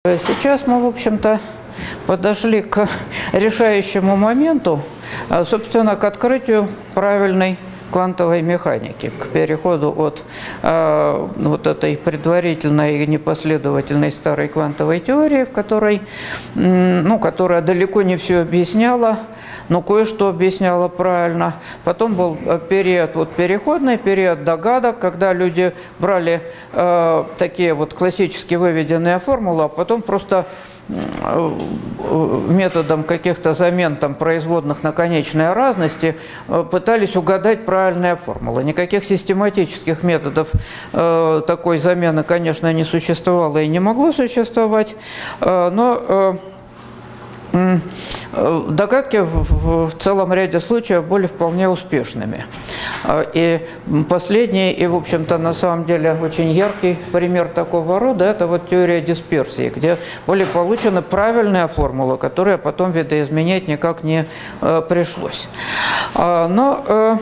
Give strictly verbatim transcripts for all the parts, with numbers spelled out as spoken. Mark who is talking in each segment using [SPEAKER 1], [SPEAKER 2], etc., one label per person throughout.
[SPEAKER 1] Сейчас мы, в общем-то, подошли к решающему моменту, собственно, к открытию правильной квантовой механики, к переходу от э, вот этой предварительной и непоследовательной старой квантовой теории, в которой, ну, которая далеко не все объясняла, но кое-что объясняла правильно. Потом был период, вот переходный период догадок, когда люди брали э, такие вот классически выведенные формулы, а потом просто методом каких-то замен там, производных на конечные разности пытались угадать правильные формулы. Никаких систематических методов э, такой замены, конечно, не существовало и не могло существовать, э, но э, догадки в, в целом ряде случаев были вполне успешными. И последний, и, в общем-то, на самом деле очень яркий пример такого рода – это вот теория дисперсии, где были получены правильные формулы, которые потом видоизменять никак не э, пришлось. Но э,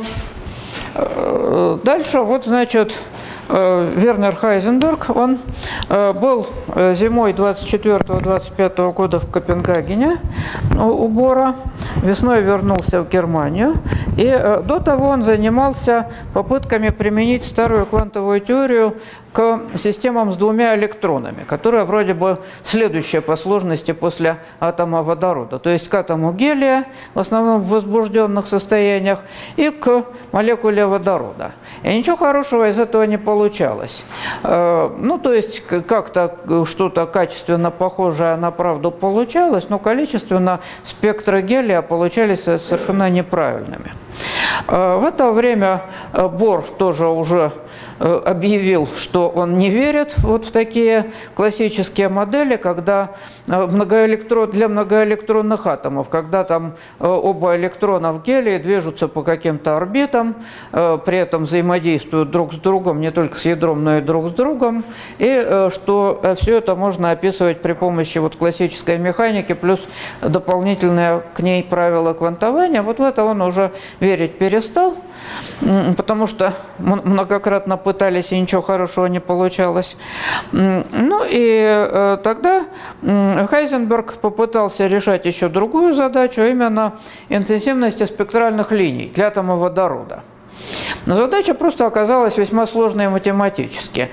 [SPEAKER 1] э, дальше, вот, значит, Вернер Хайзенберг, он был зимой двадцать четвёртого — двадцать пятого года в Копенгагене у Бора, весной вернулся в Германию, и до того он занимался попытками применить старую квантовую теорию к системам с двумя электронами, которая вроде бы следующая по сложности после атома водорода, то есть к атому гелия, в основном в возбужденных состояниях, и к молекуле водорода. И ничего хорошего из этого не получалось. Ну, то есть как-то что-то качественно похожее на правду получалось, но количественно спектры гелия получались совершенно неправильными. В это время Бор тоже уже объявил, что он не верит вот в такие классические модели, когда многоэлектрон, для многоэлектронных атомов, когда там оба электрона в гелии движутся по каким-то орбитам, при этом взаимодействуют друг с другом, не только с ядром, но и друг с другом, и что все это можно описывать при помощи вот классической механики плюс дополнительные к ней правила квантования. Вот в это он уже верить перестал, потому что многократно пытались, и ничего хорошего не получалось. Ну и тогда Хайзенберг попытался решать еще другую задачу, именно интенсивности спектральных линий для атома водорода. Но задача просто оказалась весьма сложной математически.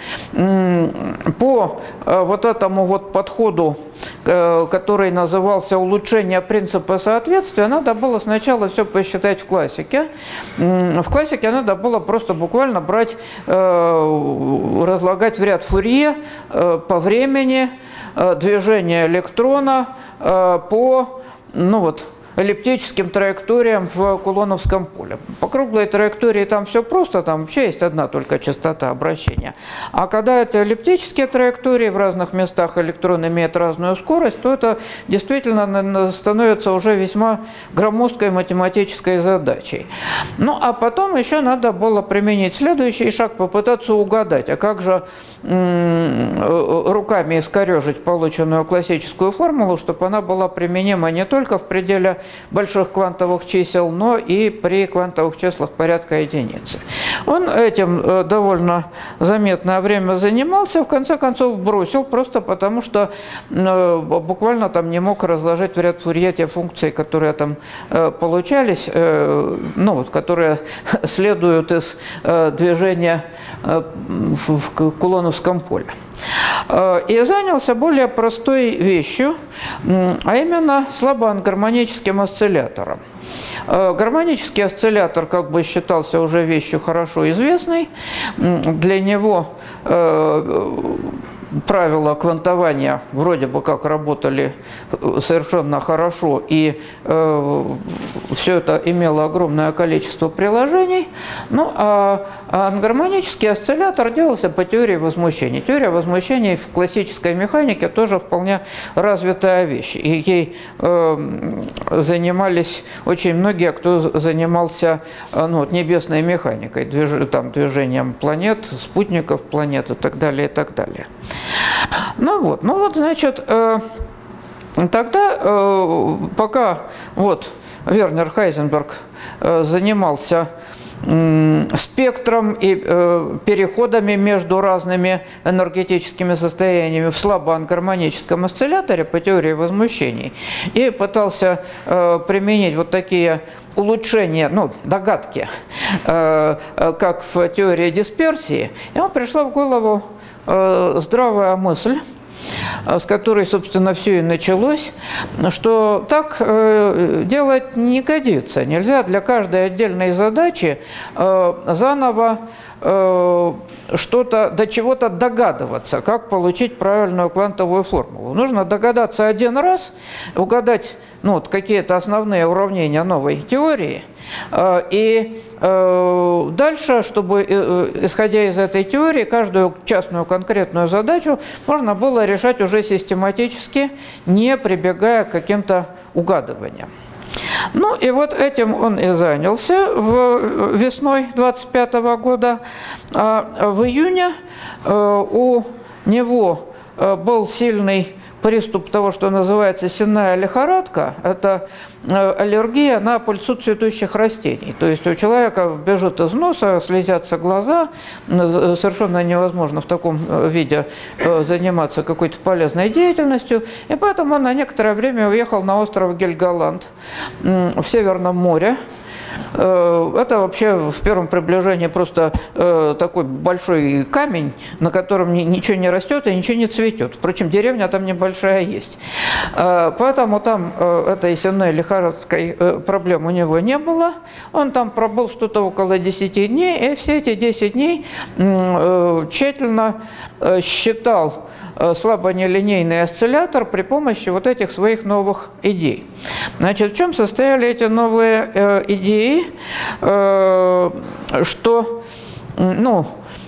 [SPEAKER 1] По вот этому вот подходу, который назывался улучшение принципа соответствия, надо было сначала все посчитать в классике. В классике надо было просто буквально брать, разлагать в ряд Фурье по времени движение электрона по, ну вот, эллиптическим траекториям в кулоновском поле. По круглой траектории там все просто, там вообще есть одна только частота обращения. А когда это эллиптические траектории, в разных местах электрон имеет разную скорость, то это действительно становится уже весьма громоздкой математической задачей. Ну, а потом еще надо было применить следующий шаг, попытаться угадать, а как же руками искорежить полученную классическую формулу, чтобы она была применима не только в пределе больших квантовых чисел, но и при квантовых числах порядка единицы. Он этим довольно заметное время занимался, в конце концов бросил, просто потому что буквально там не мог разложить в ряд Фурье те функции, которые там получались, ну вот, которые следуют из движения в кулоновском поле. И занялся более простой вещью, а именно слабоангармоническим осциллятором. Гармонический осциллятор как бы считался уже вещью хорошо известной. Для него правила квантования вроде бы как работали совершенно хорошо, и э, все это имело огромное количество приложений. Ну, а, а ангармонический осциллятор делался по теории возмущений. Теория возмущений в классической механике тоже вполне развитая вещь. И ей э, занимались очень многие, кто занимался ну, вот, небесной механикой, движ, там, движением планет, спутников планет и так далее, и так далее. Ну вот, ну вот, значит, э, тогда, э, пока вот Вернер Хайзенберг э, занимался спектром и э, переходами между разными энергетическими состояниями в слабоангармоническом осцилляторе по теории возмущений и пытался э, применить вот такие улучшения, ну, догадки, э, как в теории дисперсии. И ему пришла в голову э, здравая мысль, с которой, собственно, все и началось, что так э, делать не годится. Нельзя для каждой отдельной задачи э, заново э, что-то, до чего-то догадываться, как получить правильную квантовую формулу. Нужно догадаться один раз, угадать ну, вот, какие-то основные уравнения новой теории, э, и э, дальше, чтобы, э, исходя из этой теории, каждую частную конкретную задачу можно было решать уже систематически, не прибегая к каким-то угадываниям. Ну и вот этим он и занялся в, весной двадцать пятого года. А в июне э, у него э, был сильный приступ того, что называется сенная лихорадка. Это аллергия на пыльцу цветущих растений. То есть у человека бежит из носа, слезятся глаза, совершенно невозможно в таком виде заниматься какой-то полезной деятельностью. И поэтому он на некоторое время уехал на остров Гельголанд в Северном море. Это вообще в первом приближении просто такой большой камень, на котором ничего не растет и ничего не цветет. Впрочем, деревня там небольшая есть. Поэтому там этой сенной лихорадкой проблем у него не было. Он там пробыл что-то около десяти дней, и все эти десять дней тщательно считал слабонелинейный осциллятор при помощи вот этих своих новых идей. Значит, в чем состояли эти новые э, идеи? Э, что, ну,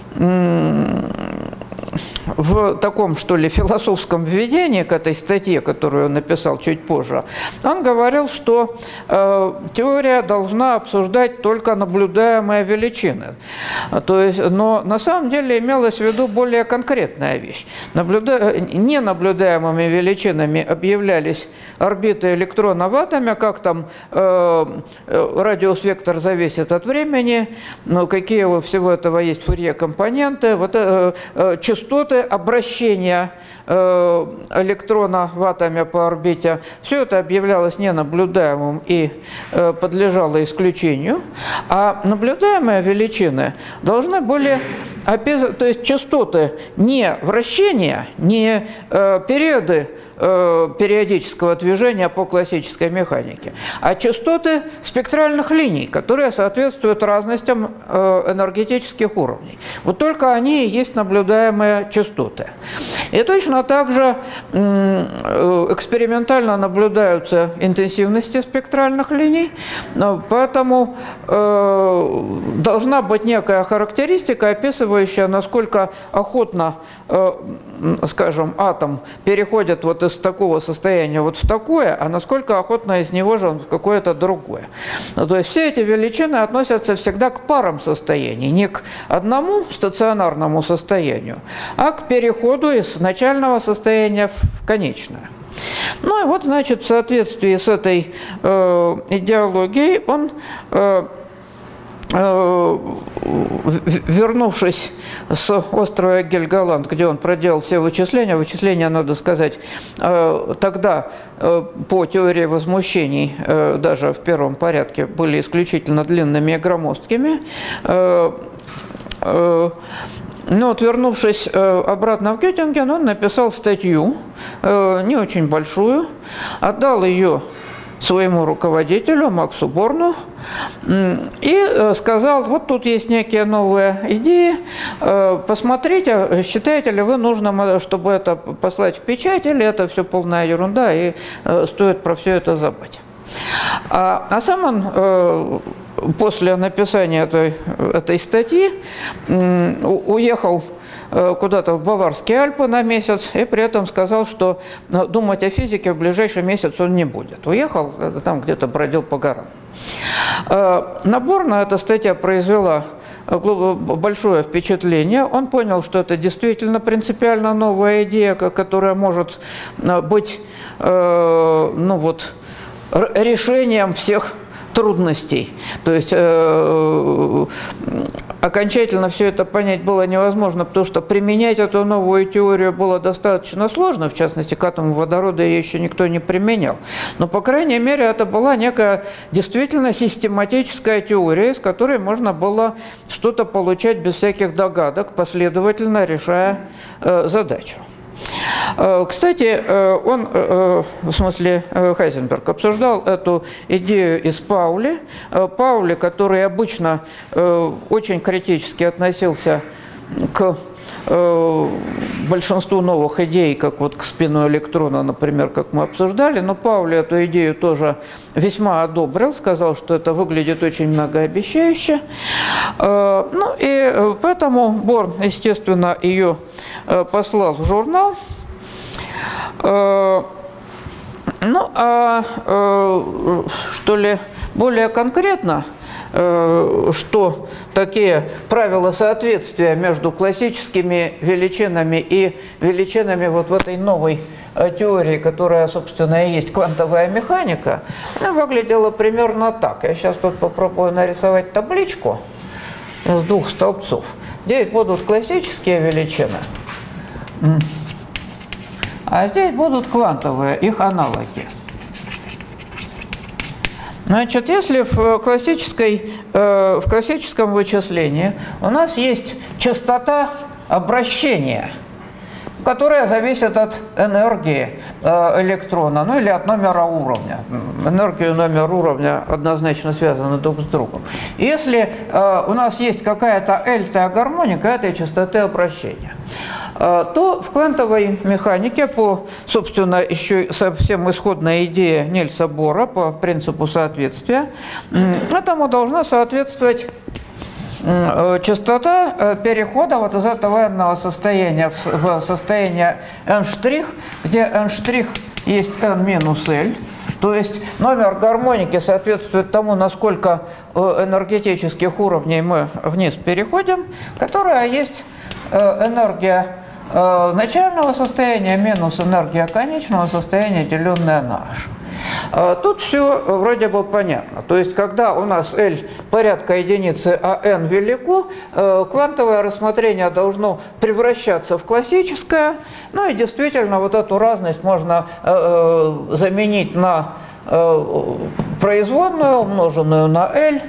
[SPEAKER 1] в таком, что ли, философском введении к этой статье, которую он написал чуть позже, он говорил, что э, теория должна обсуждать только наблюдаемые величины. То есть, но на самом деле имелась в виду более конкретная вещь. Наблюда... Ненаблюдаемыми величинами объявлялись орбиты электрона в атоме, как там э, радиус-вектор зависит от времени, ну, какие у всего этого есть Фурье-компоненты, вот, э, э, частоты обращения э, электрона в атоме по орбите. Все это объявлялось ненаблюдаемым и э, подлежало исключению. А наблюдаемые величины должны были описывать, то есть частоты не вращения, не э, периоды э, периодического движения по классической механике, а частоты спектральных линий, которые соответствуют разностям э, энергетических уровней. Вот только они и есть наблюдаемые частоты. И точно так же экспериментально наблюдаются интенсивности спектральных линий, поэтому э, должна быть некая характеристика, описывающая, насколько охотно, э, скажем, атом переходит вот из такого состояния вот в такое, а насколько охотно из него же он в какое-то другое. То есть все эти величины относятся всегда к парам состояний, не к одному стационарному состоянию, а к переходу из начального состояния в конечное. Ну и вот, значит, в соответствии с этой э, идеологией он, э, э, вернувшись с острова Гельголанд, где он проделал все вычисления, вычисления, надо сказать, э, тогда э, по теории возмущений э, даже в первом порядке были исключительно длинными и громоздкими. Э, э, Но вот, вернувшись обратно в Геттинген, он написал статью, не очень большую, отдал ее своему руководителю Максу Борну и сказал: вот тут есть некие новые идеи, посмотрите, считаете ли вы нужным, чтобы это послать в печать, или это все полная ерунда и стоит про все это забыть. А, а сам он после написания этой, этой статьи уехал куда-то в Баварские Альпы на месяц и при этом сказал, что думать о физике в ближайший месяц он не будет. Уехал, там где-то бродил по горам. На Борна эта статья произвела большое впечатление. Он понял, что это действительно принципиально новая идея, которая может быть, ну вот, решением всех трудностей. То есть э, окончательно все это понять было невозможно, потому что применять эту новую теорию было достаточно сложно, в частности, к атому водорода ее еще никто не применял. Но, по крайней мере, это была некая действительно систематическая теория, из которой можно было что-то получать без всяких догадок, последовательно решая э, задачу. Кстати, он, в смысле Хайзенберг, обсуждал эту идею и с Паули. Паули, который обычно очень критически относился к большинству новых идей, как вот к спину электрона, например, как мы обсуждали, но Паули эту идею тоже весьма одобрил, сказал, что это выглядит очень многообещающе. Ну и поэтому Борн, естественно, ее послал в журнал. Ну, а что ли более конкретно, что такие правила соответствия между классическими величинами и величинами вот в этой новой теории, которая, собственно, и есть квантовая механика, она выглядела примерно так. Я сейчас тут попробую нарисовать табличку из двух столбцов. Здесь будут классические величины, а здесь будут квантовые, их аналоги. Значит, если в, классической, э, в классическом вычислении у нас есть частота обращения, которая зависит от энергии э, электрона, ну или от номера уровня. Энергия и номер уровня однозначно связаны друг с другом. Если э, у нас есть какая-то L-тая гармоника этой частоты обращения, э, то в квантовой механике по, собственно, еще совсем исходной идее Нильса Бора, по принципу соответствия, э, этому должна соответствовать частота перехода вот из этого n-ного состояния в состояние n', где n' есть n минус L, то есть номер гармоники соответствует тому, насколько энергетических уровней мы вниз переходим, которая есть энергия начального состояния минус энергия конечного состояния, деленная на h. Тут все вроде бы понятно. То есть, когда у нас L порядка единицы, а n велико, квантовое рассмотрение должно превращаться в классическое. Ну и действительно, вот эту разность можно заменить на производную, умноженную на L.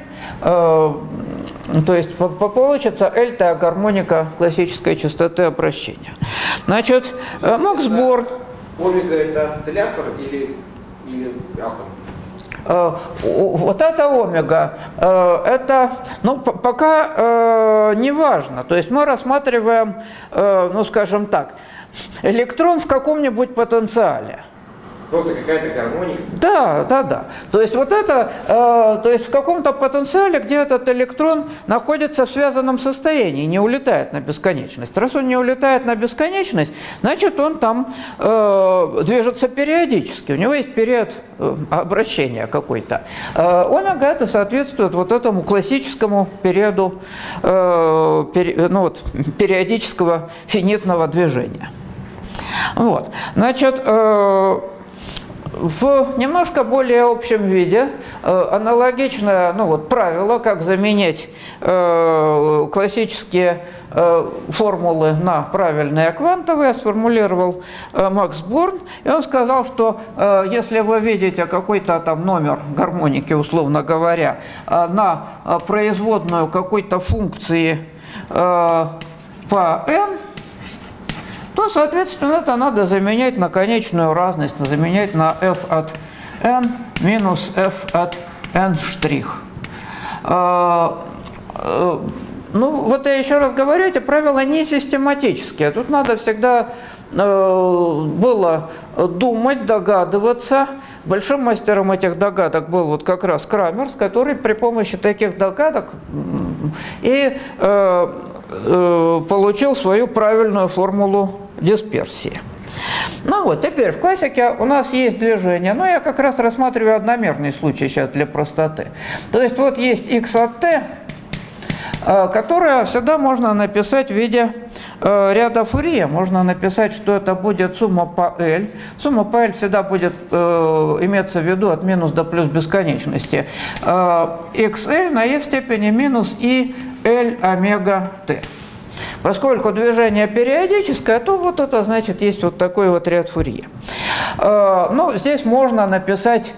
[SPEAKER 1] То есть получится L-тая гармоника классической частоты обращения. Значит, Макс Борн...
[SPEAKER 2] Омега – это осциллятор или... или атом?
[SPEAKER 1] Вот это омега, это, ну, пока не важно. То есть мы рассматриваем, ну, скажем так, электрон в каком-нибудь потенциале.
[SPEAKER 2] Просто какая-то гармоника?
[SPEAKER 1] Да, да, да. То есть вот это, э, то есть в каком-то потенциале, где этот электрон находится в связанном состоянии, не улетает на бесконечность. Раз он не улетает на бесконечность, значит он там э, движется периодически. У него есть период э, обращения какой-то. Э, омега это соответствует вот этому классическому периоду э, пери, ну, вот, периодического финитного движения. Вот. Значит, э, в немножко более общем виде э, аналогичное, ну, вот, правило, как заменять э, классические э, формулы на правильные квантовые, сформулировал э, Макс Борн. И он сказал, что э, если вы видите какой-то там номер гармоники, условно говоря, э, на э, производную какой-то функции э, по n, то, соответственно, это надо заменять на конечную разность, заменять на f от n минус f от n'. Ну, вот я еще раз говорю, эти правила не систематические. Тут надо всегда было думать, догадываться. Большим мастером этих догадок был вот как раз Крамерс, который при помощи таких догадок и э, э, получил свою правильную формулу дисперсии. Ну вот, теперь в классике у нас есть движение, но я как раз рассматриваю одномерный случай сейчас для простоты. То есть вот есть x от t, которое всегда можно написать в виде ряда Фурье. Можно написать, что это будет сумма по L. Сумма по L всегда будет иметься в виду от минус до плюс бесконечности. xl на e в степени минус и L омега t. Поскольку движение периодическое, то вот это значит есть вот такой вот ряд Фурье. Ну, здесь можно написать,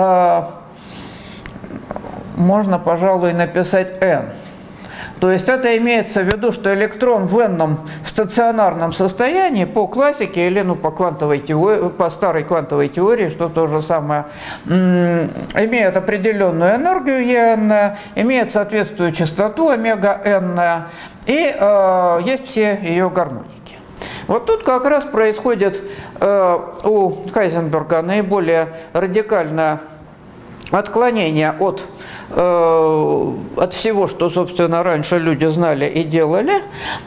[SPEAKER 1] можно, пожалуй, написать n. То есть это имеется в виду, что электрон в n-ном стационарном состоянии по классике или ну, по, квантовой теории, по старой квантовой теории, что то же самое, имеет определенную энергию E-n, имеет соответствующую частоту омега-n, и э, есть все ее гармоники. Вот тут как раз происходит э, у Хайзенберга наиболее радикальное отклонение от, э, от всего, что, собственно, раньше люди знали и делали.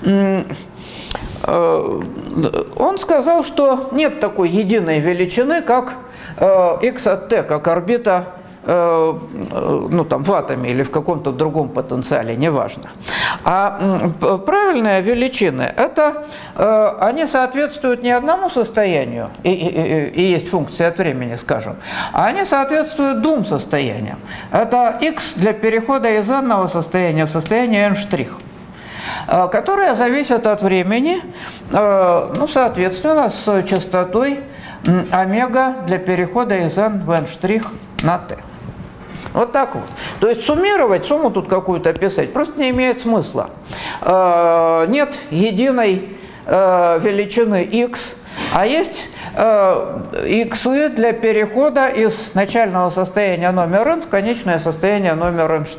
[SPEAKER 1] Э, он сказал, что нет такой единой величины, как э, x от t, как орбита, э, ну, там, в атоме или в каком-то другом потенциале, неважно. А правильные величины, это э, они соответствуют не одному состоянию, и, и, и есть функция от времени, скажем, а они соответствуют двум состояниям. Это x для перехода из n-ного состояния в состояние n', э, которое зависит от времени, э, ну, соответственно, с частотой омега для перехода из n в n' на t. Вот так вот. То есть суммировать, сумму тут какую-то писать просто не имеет смысла. Нет единой величины x, а есть x для перехода из начального состояния номер n в конечное состояние номер n'.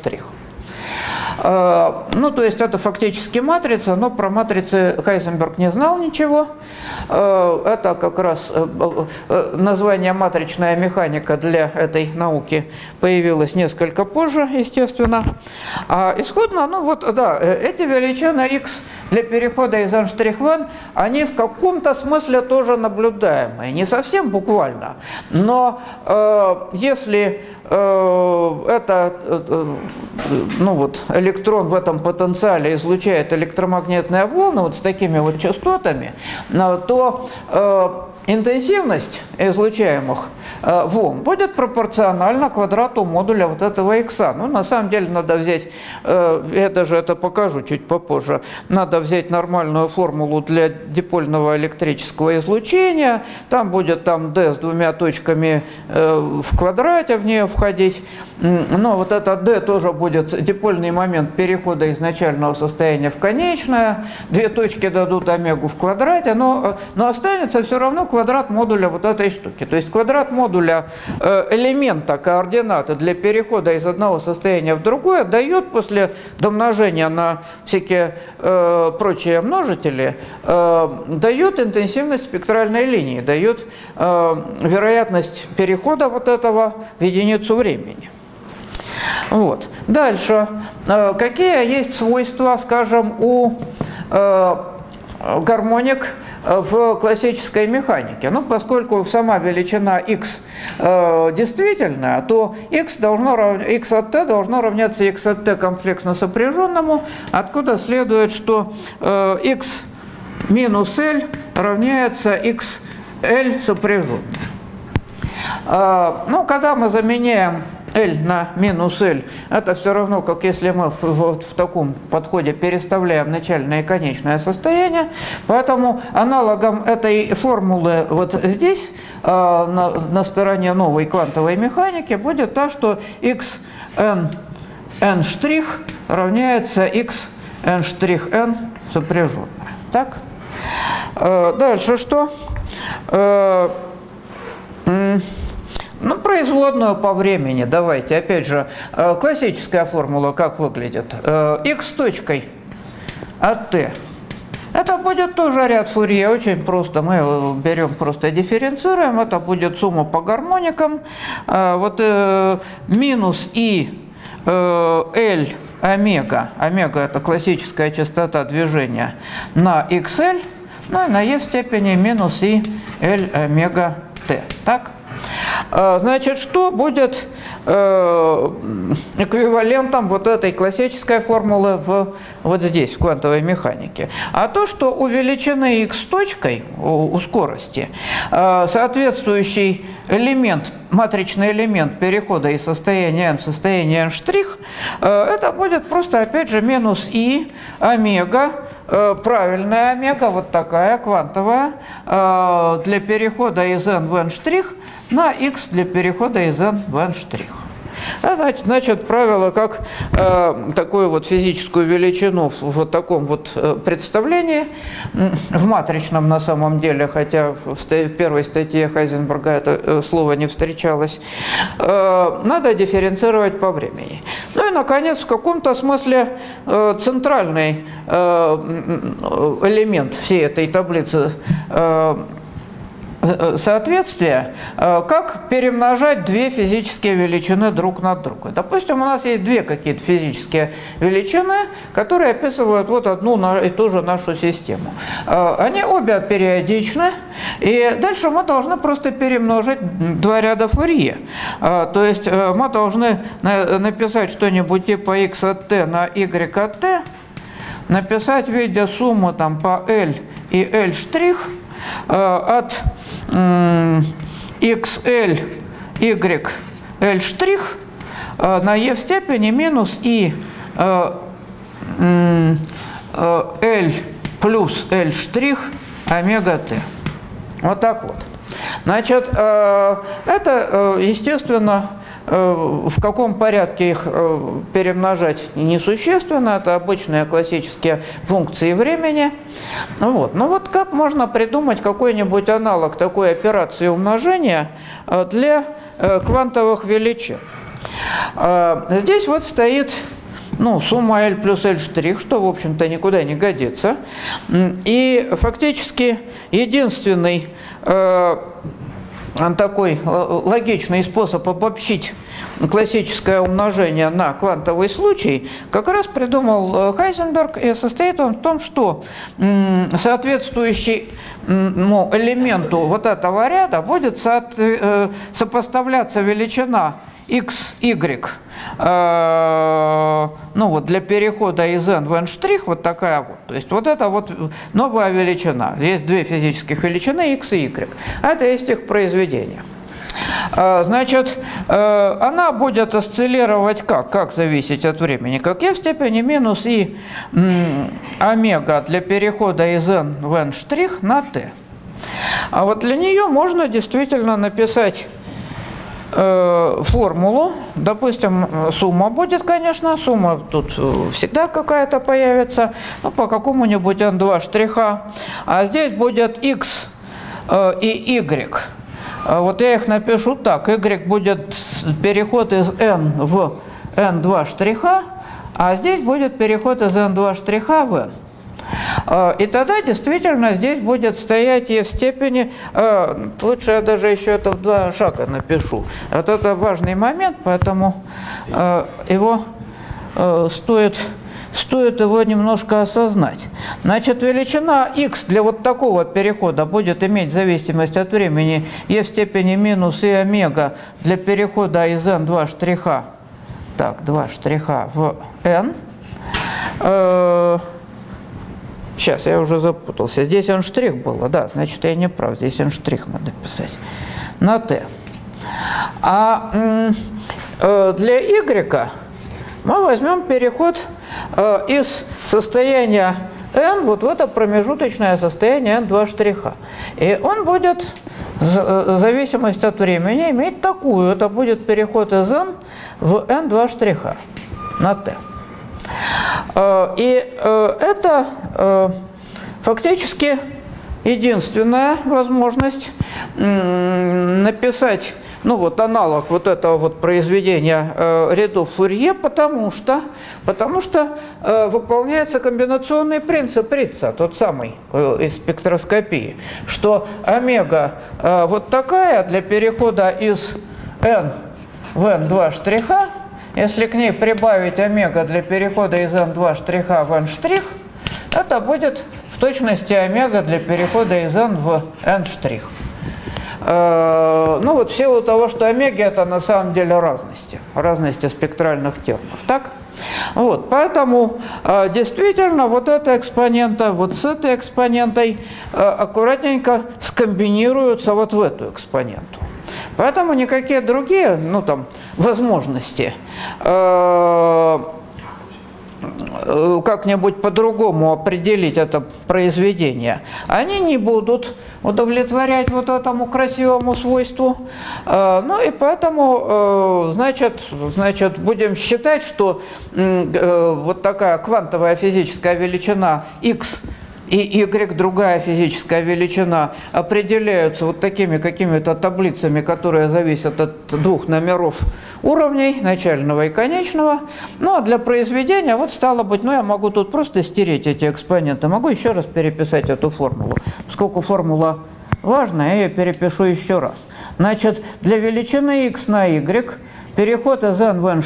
[SPEAKER 1] Ну, то есть это фактически матрица, но про матрицы Хайзенберг не знал ничего. Это как раз название матричная механика для этой науки появилось несколько позже, естественно. А исходно, ну вот, да, эти величины x для перехода из n' в n, они в каком-то смысле тоже наблюдаемые, не совсем буквально, но э, если э, это, э, ну вот, электрон в этом потенциале излучает электромагнитные волны вот с такими вот частотами, то э, интенсивность излучаемых э, волн будет пропорциональна квадрату модуля вот этого x. Ну, на самом деле, надо взять, э, я даже это покажу чуть попозже, надо взять нормальную формулу для дипольного электрического излучения, там будет там d с двумя точками э, в квадрате в нее входить, но вот это d тоже будет дипольный момент перехода из начального состояния в конечное, две точки дадут омегу в квадрате, но, но останется все равно квадрат модуля вот этой штуки. То есть квадрат модуля элемента координаты для перехода из одного состояния в другое дает после домножения на всякие э, прочие множители, э, дает интенсивность спектральной линии, дает э, вероятность перехода вот этого в единицу времени. Вот. Дальше. Э, какие есть свойства, скажем, у э, гармоник в классической механике? Ну, поскольку сама величина x э, действительная, то x, должно, x от t должно равняться x от t комплексно сопряженному, откуда следует, что э, x минус L равняется xl сопряженному. Э, ну, когда мы заменяем L на минус L, это все равно, как если мы в, в, в таком подходе переставляем начальное и конечное состояние. Поэтому аналогом этой формулы вот здесь, э, на, на стороне новой квантовой механики, будет та, что xn n' равняется xn' сопряженное. Так? Э, дальше что? Э, Ну, производную по времени, давайте, опять же, классическая формула как выглядит? X точкой от t. Это будет тоже ряд Фурье, очень просто, мы его берем, просто дифференцируем, это будет сумма по гармоникам, вот минус и L омега, омега это классическая частота движения, на xl, ну и на e в степени минус и L омега t, так? Значит, что будет эквивалентом вот этой классической формулы в, вот здесь, в квантовой механике. А то, что у величины x точкой, у, у скорости, соответствующий элемент, матричный элемент перехода из состояния n в состояние n', это будет просто, опять же, минус и омега, правильная омега, вот такая квантовая, для перехода из n в n' на x для перехода из n в n'. Это значит правило как э, такую вот физическую величину в вот таком вот э, представлении, в матричном на самом деле, хотя в, в первой статье Хайзенберга это э, слово не встречалось, э, надо дифференцировать по времени. Ну и, наконец, в каком-то смысле э, центральный э, элемент всей этой таблицы э, соответствие, как перемножать две физические величины друг на друга. Допустим, у нас есть две какие-то физические величины, которые описывают вот одну и ту же нашу систему. Они обе периодичны, и дальше мы должны просто перемножить два ряда Фурье. То есть мы должны написать что-нибудь типа x от t на y от t, написать в виде суммы там по L и L' от xl, y, l' на e в степени минус и l плюс l' омега t. Вот так вот. Значит, это, естественно, в каком порядке их перемножать несущественно, это обычные классические функции времени. Вот. Но вот как можно придумать какой-нибудь аналог такой операции умножения для квантовых величин? Здесь вот стоит, ну, сумма L плюс L', что, в общем-то, никуда не годится. И фактически единственный такой логичный способ обобщить классическое умножение на квантовый случай как раз придумал Хайзенберг, и состоит он в том, что соответствующий ну, элементу вот этого ряда будет сопоставляться величина x, y, э, ну вот для перехода из n в n', вот такая вот. То есть вот это вот новая величина. Есть две физических величины, x и y. Это есть их произведение. Э, значит, э, она будет осциллировать как? Как зависеть от времени? Как e в степени минус и м, омега для перехода из n в n' на t. А вот для нее можно действительно написать формулу, допустим, сумма будет, конечно, сумма тут всегда какая-то появится, ну, по какому-нибудь эн два штриха, а здесь будет x и y. Вот я их напишу так, y будет переход из n в эн два штриха, а здесь будет переход из эн два штриха в n. И тогда действительно здесь будет стоять e в степени, лучше я даже еще это в два шага напишу. Вот это важный момент, поэтому его стоит, стоит его немножко осознать. Значит, величина x для вот такого перехода будет иметь зависимость от времени e в степени минус и омега для перехода из эн два штриха, так, два штриха в n. Сейчас, я уже запутался. Здесь n' было, да, значит, я не прав. Здесь n' надо писать. На t. А э, для y мы возьмем переход э, из состояния n вот в это промежуточное состояние эн два штриха. И он будет, зависимость от времени, иметь такую. Это будет переход из n в эн два штриха на t. И это фактически единственная возможность написать, ну вот, аналог вот этого вот произведения рядов Фурье, потому что, потому что выполняется комбинационный принцип Рица, тот самый из спектроскопии, что омега вот такая для перехода из n в эн два штриха, если к ней прибавить омега для перехода из эн два штриха в n', это будет в точности омега для перехода из n в n'. Э, ну вот в силу того, что омеги это на самом деле разности, разности спектральных термов, так? Вот, поэтому э, действительно вот эта экспонента вот с этой экспонентой э, аккуратненько скомбинируются вот в эту экспоненту. Поэтому никакие другие, ну там, возможности э, как-нибудь по-другому определить это произведение, они не будут удовлетворять вот этому красивому свойству. Ну и поэтому, значит, значит, будем считать, что вот такая квантовая физическая величина x и y, другая физическая величина, определяются вот такими какими-то таблицами, которые зависят от двух номеров уровней, начального и конечного. Ну а для произведения, вот стало быть, ну я могу тут просто стереть эти экспоненты, могу еще раз переписать эту формулу. Поскольку формула важная, я ее перепишу еще раз. Значит, для величины x на y переход из n в n',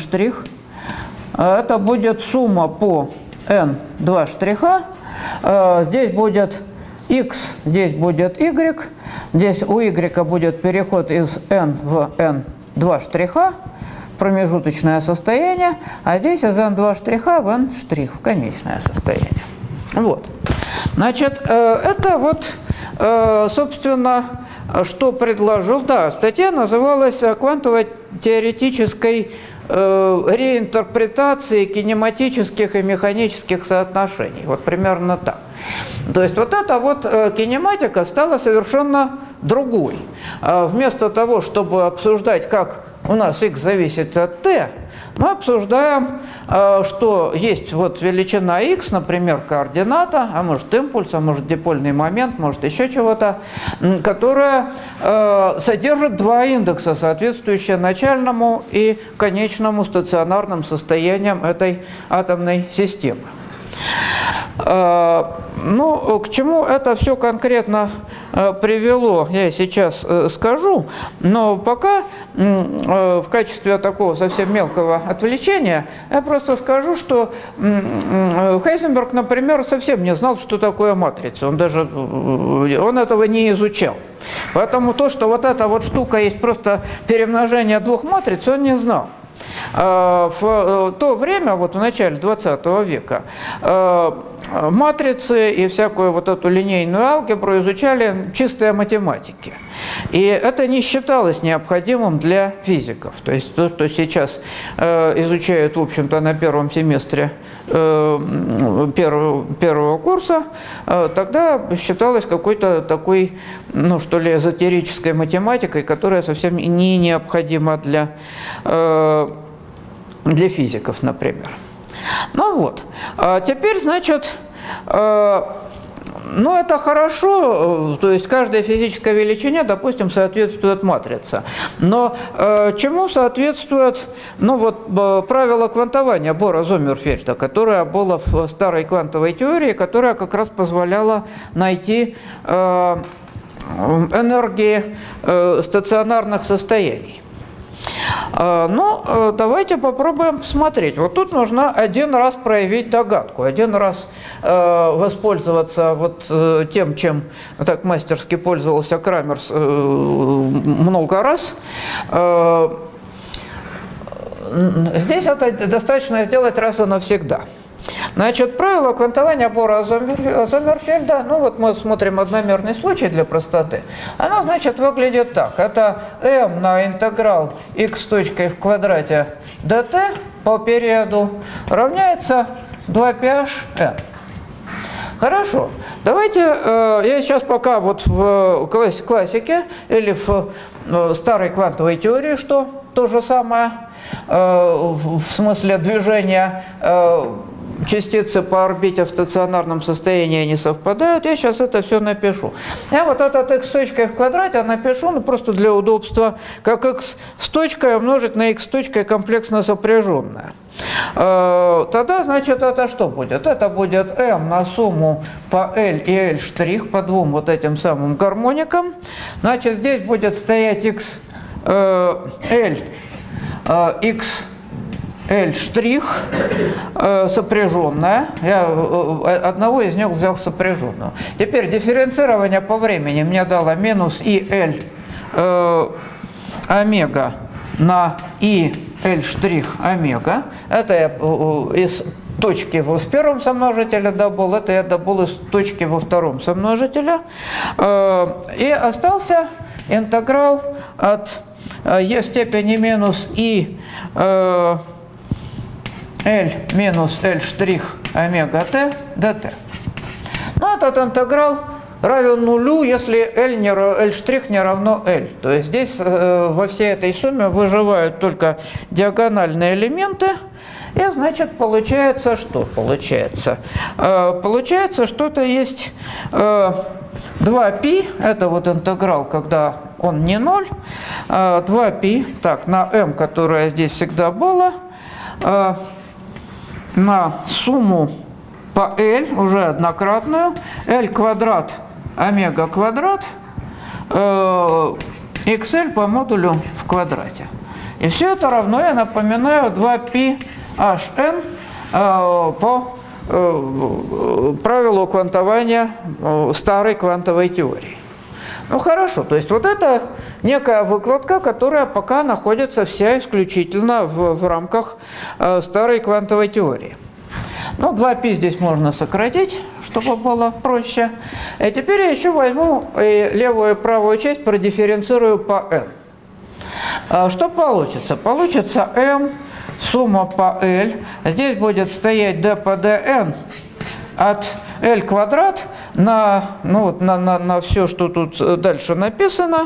[SPEAKER 1] это будет сумма по n два штриха. Здесь будет x, здесь будет y, здесь у y будет переход из n в n два штриха, промежуточное состояние, а здесь из n два штриха в n штрих, в конечное состояние. Вот. Значит, это вот, собственно, что предложил. Да, статья называлась «Квантовой теоретической реинтерпретации кинематических и механических соотношений». Вот примерно так. То есть вот эта вот кинематика стала совершенно другой. Вместо того, чтобы обсуждать, как у нас x зависит от t, мы обсуждаем, что есть вот величина x, например, координата, а может импульс, а может дипольный момент, может еще чего-то, которая содержит два индекса, соответствующие начальному и конечному стационарным состояниям этой атомной системы. Ну, к чему это все конкретно привело, я сейчас скажу, но пока в качестве такого совсем мелкого отвлечения я просто скажу, что Хейзенберг, например, совсем не знал, что такое матрица, он даже он этого не изучал. Поэтому то, что вот эта вот штука есть просто перемножение двух матриц, он не знал. В то время, вот в начале двадцатого века, матрицы и всякую вот эту линейную алгебру изучали чистые математики. И это не считалось необходимым для физиков. То есть то, что сейчас изучают, в общем-то, на первом семестре первого, первого курса, тогда считалось какой-то такой, ну что ли, эзотерической математикой, которая совсем не необходима для, для физиков, например. Ну вот, а теперь, значит, ну это хорошо, то есть каждой физической величине, допустим, соответствует матрица. Но чему соответствует, ну вот, правило квантования Бора-Зоммерфельда, которое было в старой квантовой теории, которая как раз позволяла найти энергии стационарных состояний. Ну, давайте попробуем посмотреть. Вот тут нужно один раз проявить догадку, один раз э, воспользоваться вот э, тем, чем так мастерски пользовался Крамерс э, много раз. Э, здесь это достаточно сделать раз и навсегда. Значит, правило квантования Бора-Зоммерфельда, ну вот мы смотрим одномерный случай для простоты, оно, значит, выглядит так. Это m на интеграл x точкой в квадрате dt по периоду равняется два пи аш n. Хорошо, давайте, э, я сейчас пока вот в классике или в э, старой квантовой теории, что то же самое, э, в, в смысле движения э, частицы по орбите в стационарном состоянии не совпадают, я сейчас это все напишу. Я вот этот x точкой в квадрате напишу, ну просто для удобства, как x с точкой умножить на x точкой комплексно сопряженное. Тогда, значит, это что будет? Это будет m на сумму по L и L штрих, по двум вот этим самым гармоникам. Значит, здесь будет стоять x, L, x, L штрих э, сопряженная. Я э, одного из них взял сопряженную. Теперь дифференцирование по времени мне дало минус и L э, омега на и L' омега. Это я из точки в первом somножителе добыл, это я добыл из точки во втором somножителе. И остался интеграл от e в степени минус и L минус L' омега t dt. Ну, этот интеграл равен нулю, если L, не, L' не равно L. То есть здесь э, во всей этой сумме выживают только диагональные элементы. И, значит, получается что? Получается, э, получается что-то есть э, два π, это вот интеграл, когда он не ноль, э, два π, так, на m, которая здесь всегда была, э, на сумму по L, уже однократную, L квадрат омега квадрат э, xl по модулю в квадрате. И все это равно, я напоминаю, два π hn э, по э, правилу квантования э, старой квантовой теории. Ну хорошо, то есть вот это некая выкладка, которая пока находится вся исключительно в, в рамках э, старой квантовой теории. Ну, два π здесь можно сократить, чтобы было проще. И теперь я еще возьму и левую и правую часть продифференцирую по n. Что получится? Получится m, сумма по L. Здесь будет стоять d по dn от L квадрат на, ну, вот, на, на, на все, что тут дальше написано.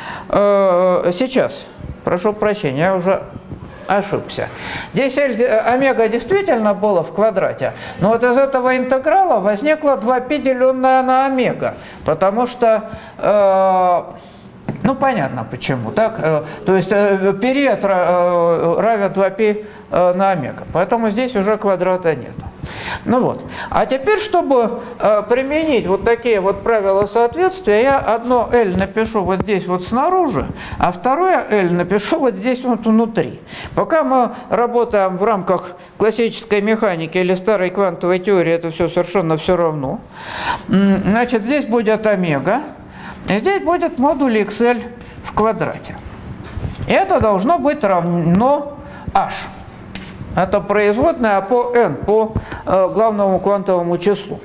[SPEAKER 1] Сейчас, прошу прощения, я уже ошибся. Здесь L, омега действительно было в квадрате, но вот из этого интеграла возникло два π, деленное на омега, потому что, э, ну понятно почему, так? Э, то есть э, период э, равен два π э, на омега, поэтому здесь уже квадрата нету. Ну вот. А теперь, чтобы э, применить вот такие вот правила соответствия, я одно L напишу вот здесь вот снаружи, а второе L напишу вот здесь вот внутри. Пока мы работаем в рамках классической механики или старой квантовой теории, это все совершенно все равно. Значит, здесь будет омега, и здесь будет модуль xl в квадрате. И это должно быть равно h. Это производная по n, по э, главному квантовому числу.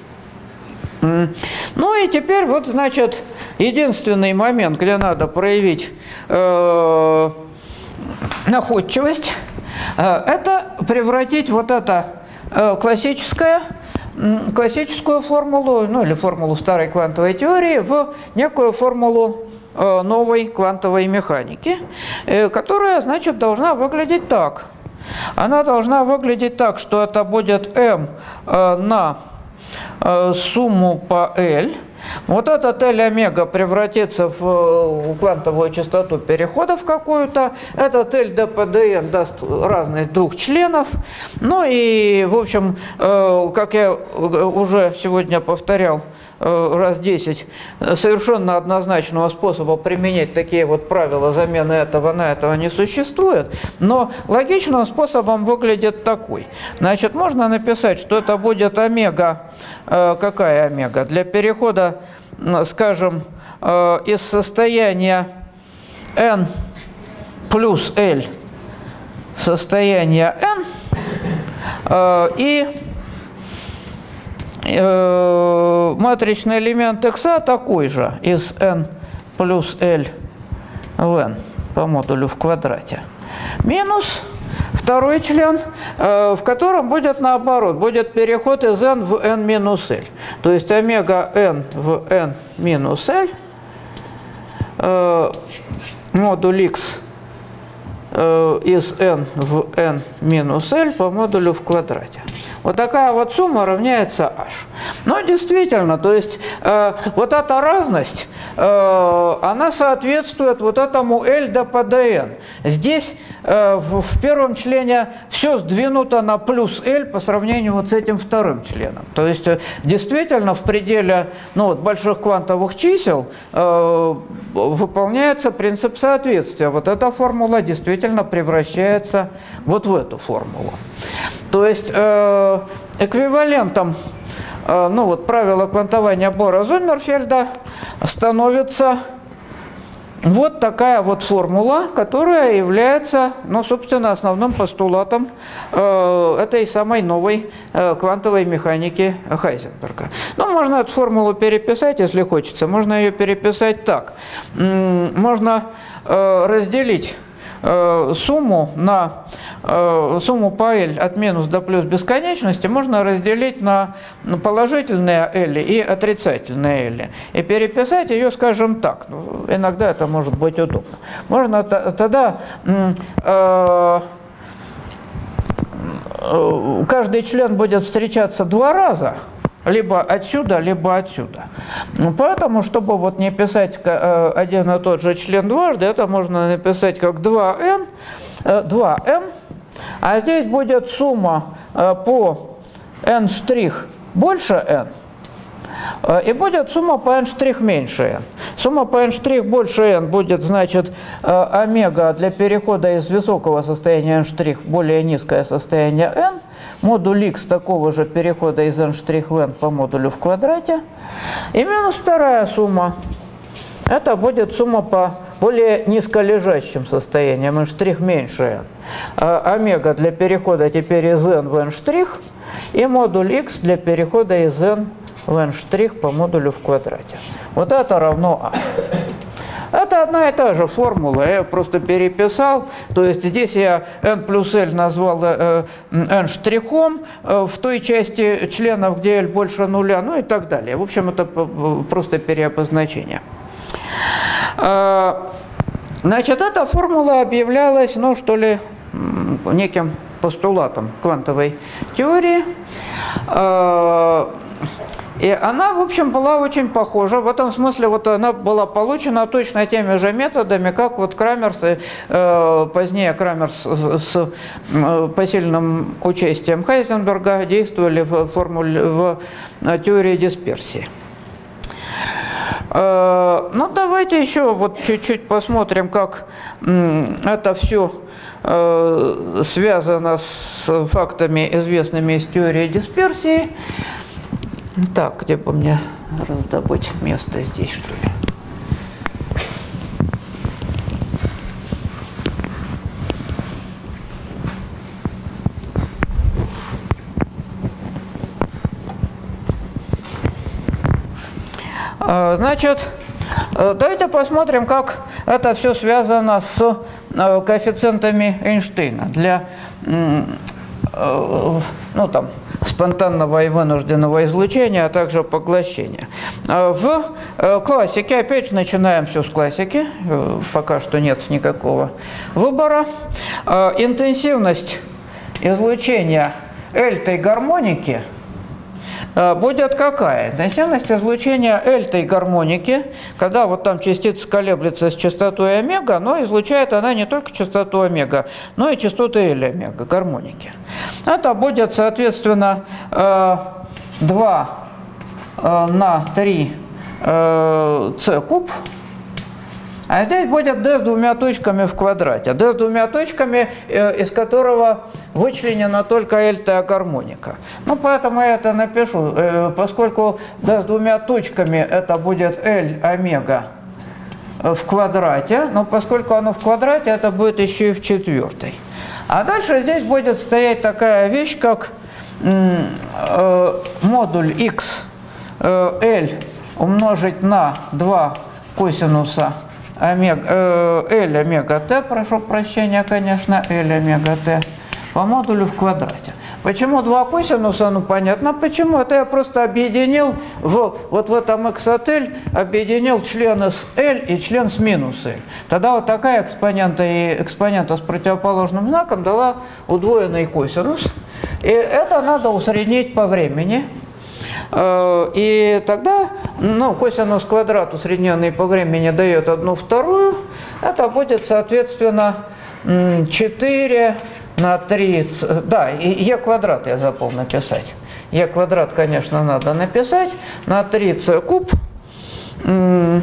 [SPEAKER 1] Ну и теперь вот, значит, единственный момент, где надо проявить э, находчивость, э, это превратить вот это э, классическое, э, классическую формулу, ну или формулу старой квантовой теории, в некую формулу э, новой квантовой механики, э, которая, значит, должна выглядеть так. Она должна выглядеть так, что это будет m э, на э, сумму по L. Вот этот L омега превратится в э, квантовую частоту переходов какую-то. Этот L d по dn даст разность двух членов. Ну и, в общем, э, как я уже сегодня повторял, раз десять, совершенно однозначного способа применять такие вот правила замены этого на этого не существует, но логичным способом выглядит такой. Значит, можно написать, что это будет омега, какая омега? Для перехода, скажем, из состояния n плюс L в состояние n и матричный элемент x такой же, из n плюс L в n по модулю в квадрате, минус второй член, в котором будет наоборот, будет переход из n в n минус L. То есть омега n в n минус L, модуль x из n в n минус L по модулю в квадрате. Вот такая вот сумма равняется h. Но действительно, то есть э, вот эта разность, э, она соответствует вот этому L d по dn. Здесь э, в, в первом члене все сдвинуто на плюс L по сравнению вот с этим вторым членом. То есть э, действительно в пределе, ну, вот, больших квантовых чисел э, выполняется принцип соответствия. Вот эта формула действительно превращается вот в эту формулу. То есть э, эквивалентом э, ну, вот, правила квантования Бора-Зоммерфельда становится Вот такая вот формула, которая является, ну, собственно, основным постулатом э, этой самой новой э, квантовой механики Хайзенберга. Ну, можно эту формулу переписать, если хочется. Можно ее переписать так. Можно э, разделить э, сумму на э, сумму по L от минус до плюс бесконечности можно разделить на положительные L и отрицательные L. И переписать ее, скажем так. Ну, иногда это может быть удобно. Можно тогда э, каждый член будет встречаться два раза. Либо отсюда, либо отсюда. Поэтому, чтобы вот не писать один и тот же член дважды, это можно написать как два эн, два эм, а здесь будет сумма по n' больше n, и будет сумма по n' меньше n. Сумма по n' больше n будет, значит, омега для перехода из высокого состояния n' в более низкое состояние n, модуль x такого же перехода из n' в n по модулю в квадрате. И минус вторая сумма. Это будет сумма по более низколежащим состояниям, n' меньше n. Омега для перехода теперь из n в n', и модуль x для перехода из n в n' по модулю в квадрате. Вот это равно а. Это одна и та же формула, я ее просто переписал. То есть здесь я n плюс L назвал э, n штрихом э, в той части членов, где L больше нуля, ну и так далее. В общем, это просто переобозначение. Э, значит, эта формула объявлялась, ну что ли, неким постулатом квантовой теории. Э, И она, в общем, была очень похожа. В этом смысле вот она была получена точно теми же методами, как вот Крамерс, э, позднее Крамерс с э, посильным участием Хайзенберга действовали в, формуле, в теории дисперсии. Э, ну, давайте еще вот чуть-чуть посмотрим, как э, это все э, связано с фактами, известными из теории дисперсии. Так, где бы мне раздобыть место здесь, что ли? Значит, давайте посмотрим, как это все связано с коэффициентами Эйнштейна для, ну, там, спонтанного и вынужденного излучения, а также поглощения. В классике, опять же, начинаем все с классики, пока что нет никакого выбора. Интенсивность излучения L-той гармоники будет какая? Интенсивность излучения L-той гармоники, когда вот там частица колеблется с частотой омега, но излучает она не только частоту омега, но и частоту L омега, гармоники. Это будет, соответственно, два на три c куб. А здесь будет d с двумя точками в квадрате. d с двумя точками, из которого вычленена только L-тая гармоника. Ну, поэтому я это напишу. Поскольку d с двумя точками это будет L омега в квадрате, но поскольку оно в квадрате, это будет еще и в четвертой. А дальше здесь будет стоять такая вещь, как модуль x L умножить на два косинуса омега, э, L омега t, прошу прощения, конечно, L омега t по модулю в квадрате. Почему два косинуса? Ну, понятно, почему. Это я просто объединил, в, вот в этом x от L, объединил члены с L и член с минус L. Тогда вот такая экспонента и экспонента с противоположным знаком дала удвоенный косинус. И это надо усреднить по времени. И тогда, ну, косинус квадрат, усредненный по времени, дает одну вторую. Это будет, соответственно, четыре на три, да, и e квадрат я забыл написать. E квадрат, конечно, надо написать, на три c куб. Ну,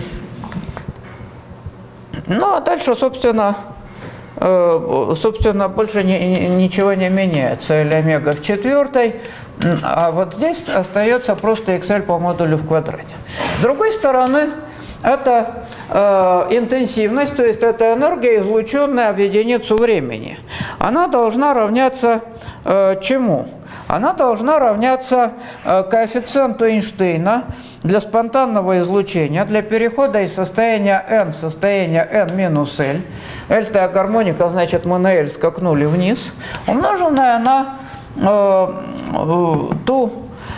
[SPEAKER 1] а дальше, собственно, собственно, больше ничего не меняется. L омега в четвертой, а вот здесь остается просто xl по модулю в квадрате. С другой стороны, это э, интенсивность, то есть это энергия, излученная в единицу времени. Она должна равняться э, чему? Она должна равняться э, коэффициенту Эйнштейна для спонтанного излучения, для перехода из состояния n в состояние n минус L. L-тая гармоника, значит, мы на L скакнули вниз, умноженная на э, э, ту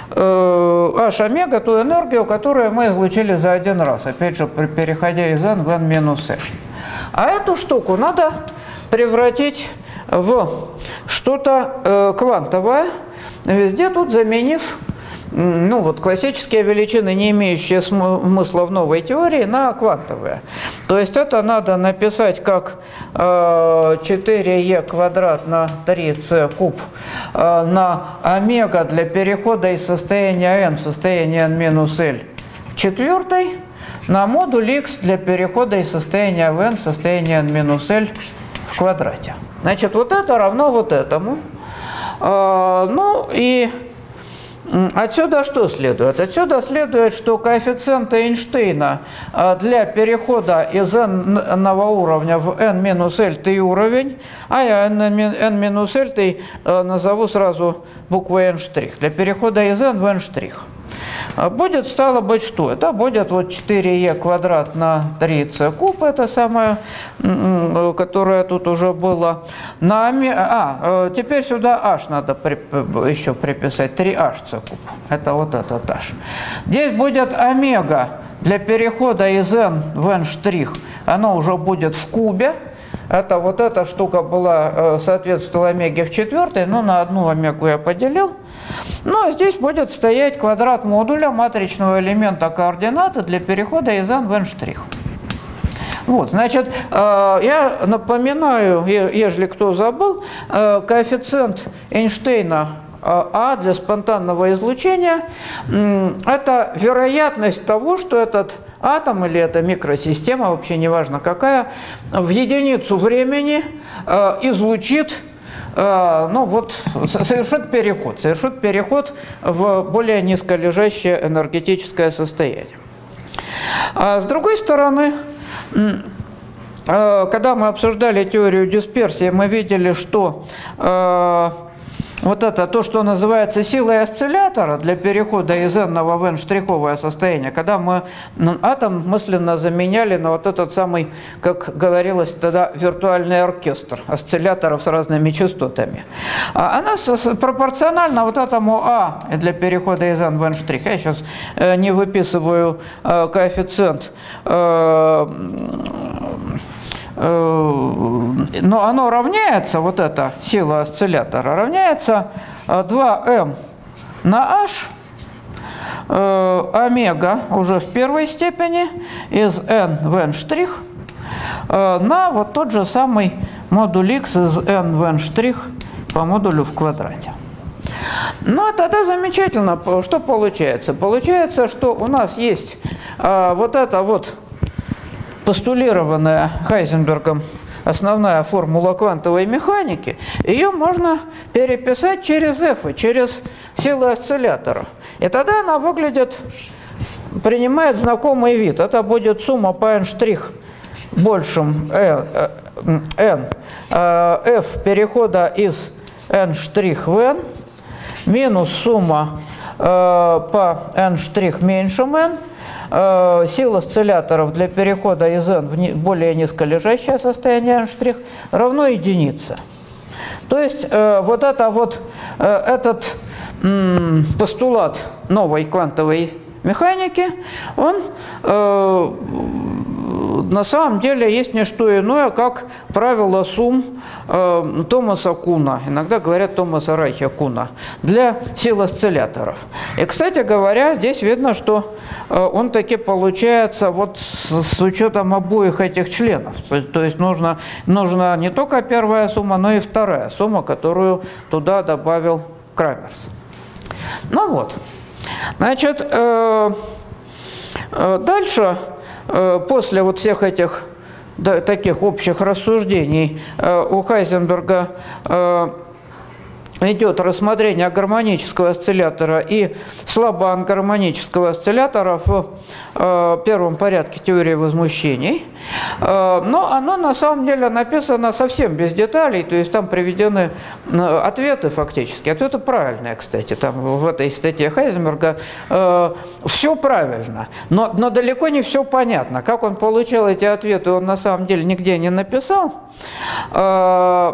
[SPEAKER 1] h омега, ту энергию, которую мы излучили за один раз, опять же, переходя из n в n минус L. А эту штуку надо превратить в что-то э, квантовое, везде тут заменив ну, вот, классические величины, не имеющие смысла в новой теории, на квантовые. То есть это надо написать как э, четыре е квадрат на три c куб э, на омега для перехода из состояния n в состояние n минус L в четвертой на модуль x для перехода из состояния в n в состояние n минус L в квадрате. Значит, вот это равно вот этому. Э, ну и отсюда что следует? Отсюда следует, что коэффициент Эйнштейна для перехода из n-ного уровня в n минус L-тый уровень, а я n минус L-тый назову сразу буквой n', для перехода из n в n'. Будет, стало быть, что? Это будет вот четыре е квадрат на три c куб, это самое, которое тут уже было. На, а, теперь сюда h надо при, еще приписать, три эйч си куб. Это вот этот h. Здесь будет омега для перехода из n в n', оно уже будет в кубе. Это вот эта штука была, соответствовала омеге в четвертой, но на одну омегу я поделил. Ну, а здесь будет стоять квадрат модуля матричного элемента координаты для перехода из n в n'. Вот, значит, я напоминаю, ежели кто забыл, коэффициент Эйнштейна А для спонтанного излучения – это вероятность того, что этот атом или эта микросистема, вообще неважно какая, в единицу времени излучит, ну вот, совершит переход, совершит переход в более низколежащее энергетическое состояние. А с другой стороны, когда мы обсуждали теорию дисперсии, мы видели, что вот это то, что называется силой осциллятора для перехода из n в n-штриховое состояние, когда мы атом мысленно заменяли на вот этот самый, как говорилось тогда, виртуальный оркестр осцилляторов с разными частотами. Она пропорциональна вот этому а для перехода из n в n'. Я сейчас не выписываю коэффициент, но оно равняется, вот эта сила осциллятора, равняется два эм на h омега уже в первой степени из n в n' на вот тот же самый модуль x из n в n' по модулю в квадрате. Ну, а тогда замечательно, что получается? Получается, что у нас есть вот это вот постулированная Хайзенбергом основная формула квантовой механики, ее можно переписать через F, через силы осцилляторов. И тогда она выглядит, принимает знакомый вид. Это будет сумма по n' большим n, f перехода из n' в n, минус сумма по n' меньшим n, сил осцилляторов для перехода из n в более низколежащее состояние n' равно единице. То есть э, вот, это вот э, этот м, постулат новой квантовой механики, он э, на самом деле есть не что иное, как правило сумм э, Томаса Куна, иногда говорят Томаса Райха Куна, для сил осцилляторов. И, кстати говоря, здесь видно, что э, он таки получается вот с, с учетом обоих этих членов. То есть, то есть нужно, нужна не только первая сумма, но и вторая сумма, которую туда добавил Крамерс. Ну вот. Значит, э, э, дальше, э, после вот всех этих да, таких общих рассуждений, э, у Хайзенберга э, идет рассмотрение гармонического осциллятора и слабоангармонического осциллятора в э, первом порядке теории возмущений. Э, но оно на самом деле написано совсем без деталей, то есть там приведены э, ответы фактически. Ответы правильные, кстати, там в этой статье Хайзенберга э, все правильно, но, но далеко не все понятно. Как он получил эти ответы, он на самом деле нигде не написал. Э,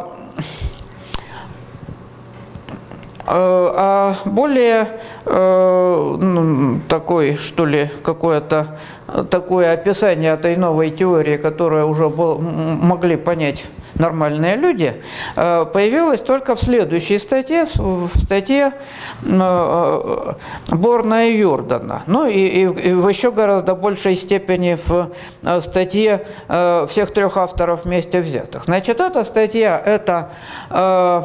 [SPEAKER 1] А более э, ну, такой, что ли, какое-то такое описание этой новой теории, которую уже был, могли понять нормальные люди, э, появилось только в следующей статье, в статье э, Борна и Йордана. Ну и, и, и в еще гораздо большей степени в э, статье э, всех трех авторов вместе взятых. Значит, эта статья, это... Э,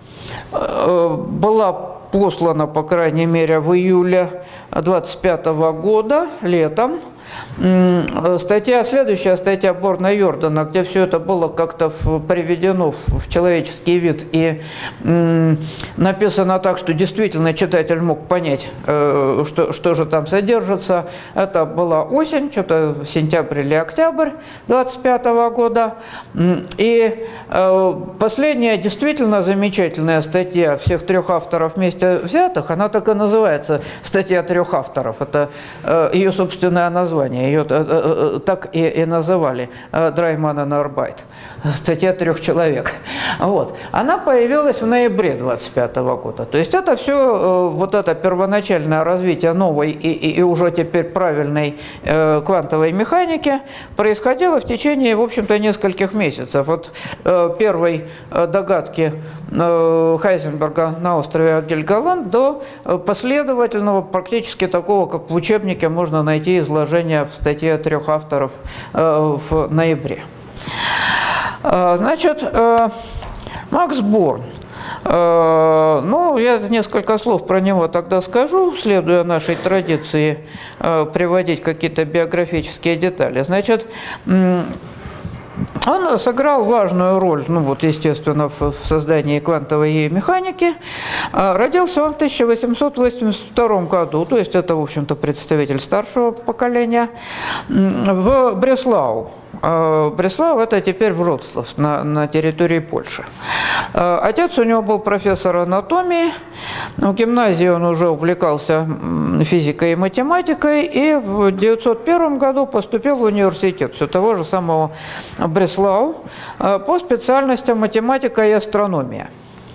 [SPEAKER 1] была послана, по крайней мере, в июле двадцать пятого года, летом. Статья, следующая статья Борна и Йордана, где все это было как-то приведено в человеческий вид и м, написано так, что действительно читатель мог понять, э, что, что же там содержится. Это была осень, что-то сентябрь или октябрь двадцать пятого года. И э, последняя действительно замечательная статья всех трех авторов вместе взятых, она так и называется, статья трех авторов. Это э, ее собственное название. Ее так и, и называли, Драйман и Нарбайт, статья трех человек. Вот. Она появилась в ноябре двадцать пятого года. То есть это все, вот это первоначальное развитие новой и, и, и уже теперь правильной э, квантовой механики происходило в течение, в общем-то, нескольких месяцев. От э, первой догадки э, Хайзенберга на острове Гельголанд до последовательного, практически такого, как в учебнике можно найти изложение в статье трех авторов э, в ноябре. Э, значит, э, Макс Борн. Э, ну, я несколько слов про него тогда скажу, следуя нашей традиции э, приводить какие-то биографические детали. Значит, э, он сыграл важную роль, ну вот, естественно, в, в создании квантовой механики. Родился он в тысяча восемьсот восемьдесят втором году, то есть это, в общем-то, представитель старшего поколения, в Бреслау. Бреслау – это теперь Вроцлав, на, на территории Польши. Отец у него был профессор анатомии, в гимназии он уже увлекался физикой и математикой, и в тысяча девятьсот первом году поступил в университет все того же самого Бреслау по специальностям математика и астрономия.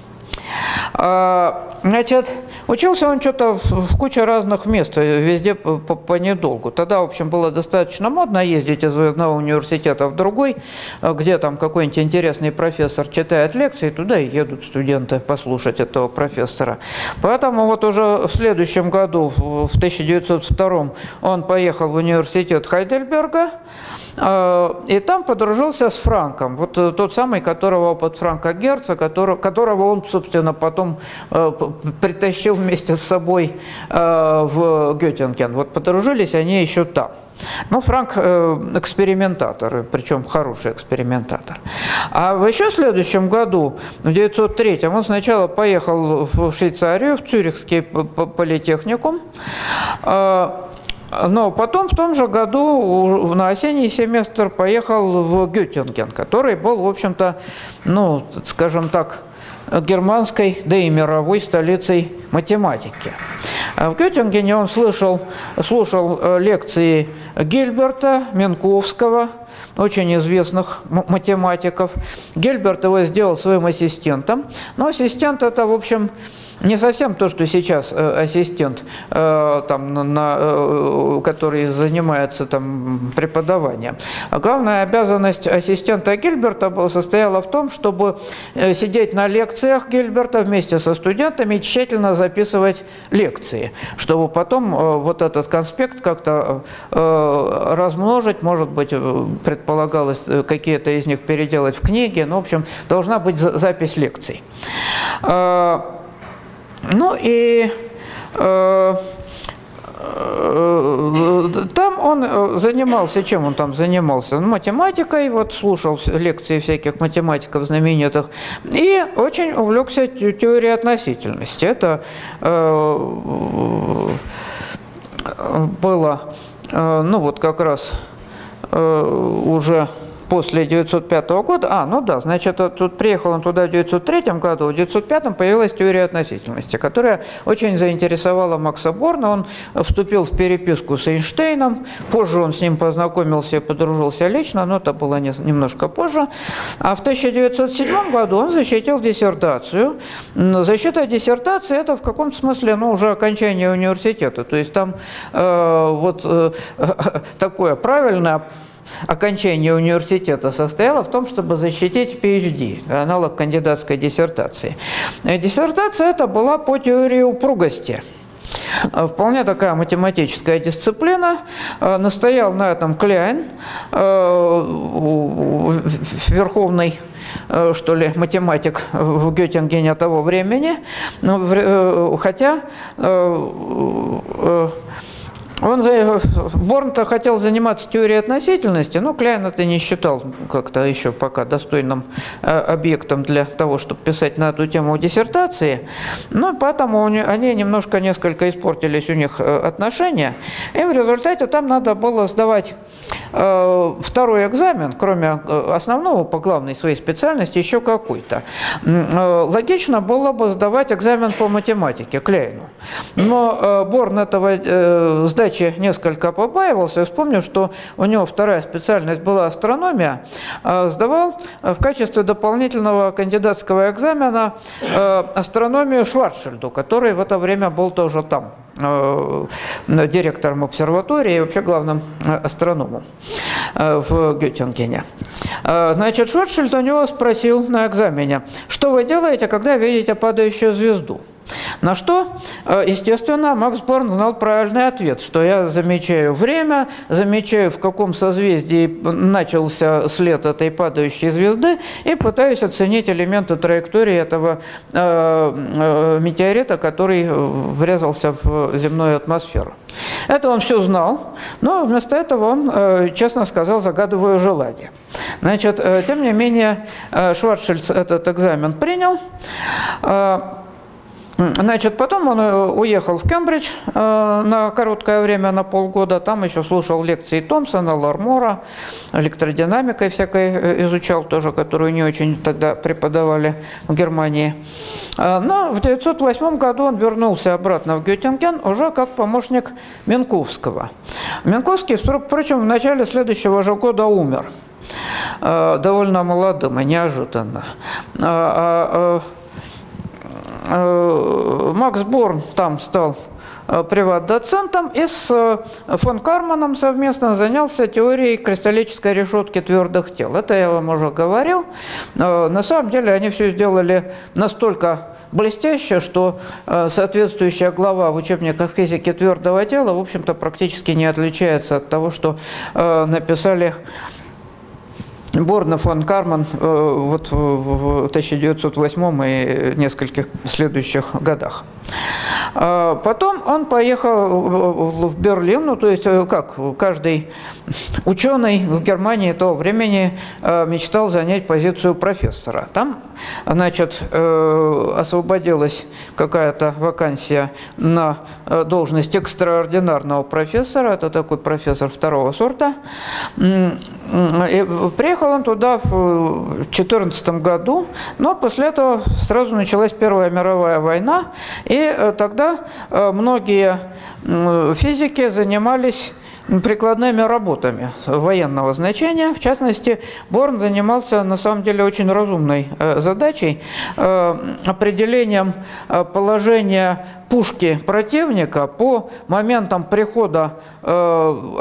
[SPEAKER 1] Значит, учился он что-то в, в куче разных мест, везде по, по, по недолгу. Тогда, в общем, было достаточно модно ездить из одного университета в другой, где там какой-нибудь интересный профессор читает лекции, туда и едут студенты послушать этого профессора. Поэтому вот уже в следующем году, в тысяча девятьсот втором, он поехал в университет Хайдельберга, и там подружился с Франком, вот тот самый, которого под Франка Герца, которого, которого он, собственно, потом э, притащил вместе с собой э, в Геттинген. Вот подружились они еще там. Ну, Франк э, экспериментатор, причем хороший экспериментатор. А в еще следующем году, в тысяча девятьсот третьем, он сначала поехал в Швейцарию, в Цюрихский политехникум. Э, Но потом в том же году на осенний семестр поехал в Геттинген, который был, в общем-то, ну, скажем так, германской, да и мировой столицей математики. В Геттингене он слышал, слушал лекции Гильберта, Минковского, очень известных математиков. Гильберт его сделал своим ассистентом, но ассистент это, в общем, не совсем то, что сейчас ассистент, там, на, который занимается там, преподаванием. Главная обязанность ассистента Гильберта состояла в том, чтобы сидеть на лекциях Гильберта вместе со студентами и тщательно записывать лекции, чтобы потом вот этот конспект как-то размножить, может быть, предполагалось какие-то из них переделать в книги, но, в общем, должна быть запись лекций. Ну и э, э, там он он занимался, чем он там занимался? Математикой, вот слушал лекции всяких математиков знаменитых, и очень увлекся теорией относительности. Это э, было, э, ну вот как раз э, уже после девятьсот пятого года, а, ну да, значит, тут приехал он туда в девятьсот третьем году, в девятьсот пятом появилась теория относительности, которая очень заинтересовала Макса Борна. Он вступил в переписку с Эйнштейном, позже он с ним познакомился и подружился лично, но это было немножко позже. А в тысяча девятьсот седьмом году он защитил диссертацию. Защита диссертации – это в каком-то смысле, ну, уже окончание университета, то есть там э, вот э, такое правильное окончание университета состояло в том, чтобы защитить пи эйч ди, аналог кандидатской диссертации. Диссертация эта была по теории упругости. Вполне такая математическая дисциплина. Настоял на этом Кляйн, верховный, что ли, математик в Геттингене того времени, хотя Он, Борн-то хотел заниматься теорией относительности, но Кляйн это не считал как-то еще пока достойным объектом для того, чтобы писать на эту тему диссертации. Но поэтому они немножко, несколько испортились у них отношения. И в результате там надо было сдавать второй экзамен, кроме основного по главной своей специальности, еще какой-то. Логично было бы сдавать экзамен по математике Кляйну. Но Борн этого сдачи несколько побаивался. Я вспомню, что у него вторая специальность была астрономия. Сдавал в качестве дополнительного кандидатского экзамена астрономию Шварцшильду, который в это время был тоже там директором обсерватории и вообще главным астрономом в Геттингене. Значит, Шварцшильд у него спросил на экзамене: что вы делаете, когда видите падающую звезду? На что, естественно, Макс Борн знал правильный ответ, что я замечаю время, замечаю, в каком созвездии начался след этой падающей звезды, и пытаюсь оценить элементы траектории этого э, метеорита, который врезался в земную атмосферу. Это он все знал, но вместо этого он, э, честно сказал, загадываю желание. Значит, э, тем не менее, э, Шварцшильд этот экзамен принял. Э, Значит, потом он уехал в Кембридж э, на короткое время, на полгода. Там еще слушал лекции Томпсона, Лармора, электродинамикой всякой изучал тоже, которую не очень тогда преподавали в Германии. Но в девятьсот восьмом году он вернулся обратно в Геттинген уже как помощник Минковского. Минковский, впрочем, в начале следующего же года умер. Э, довольно молодым и неожиданно. Э, э, Макс Борн там стал приват-доцентом и с фон Карманом совместно занялся теорией кристаллической решетки твердых тел. Это я вам уже говорил. На самом деле они все сделали настолько блестяще, что соответствующая глава в учебниках физики твердого тела, в общем-то, практически не отличается от того, что написали Борн и фон Карман вот в тысяча девятьсот восьмом и нескольких следующих годах. Потом он поехал в Берлин, ну то есть как каждый ученый в Германии того времени мечтал занять позицию профессора. Там, значит, освободилась какая-то вакансия на должность экстраординарного профессора, это такой профессор второго сорта. И приехал он туда в две тысячи четырнадцатом году, но после этого сразу началась Первая мировая война, и тогда многие физики занимались прикладными работами военного значения. В частности, Борн занимался на самом деле очень разумной задачей, определением положения пушки противника по моментам прихода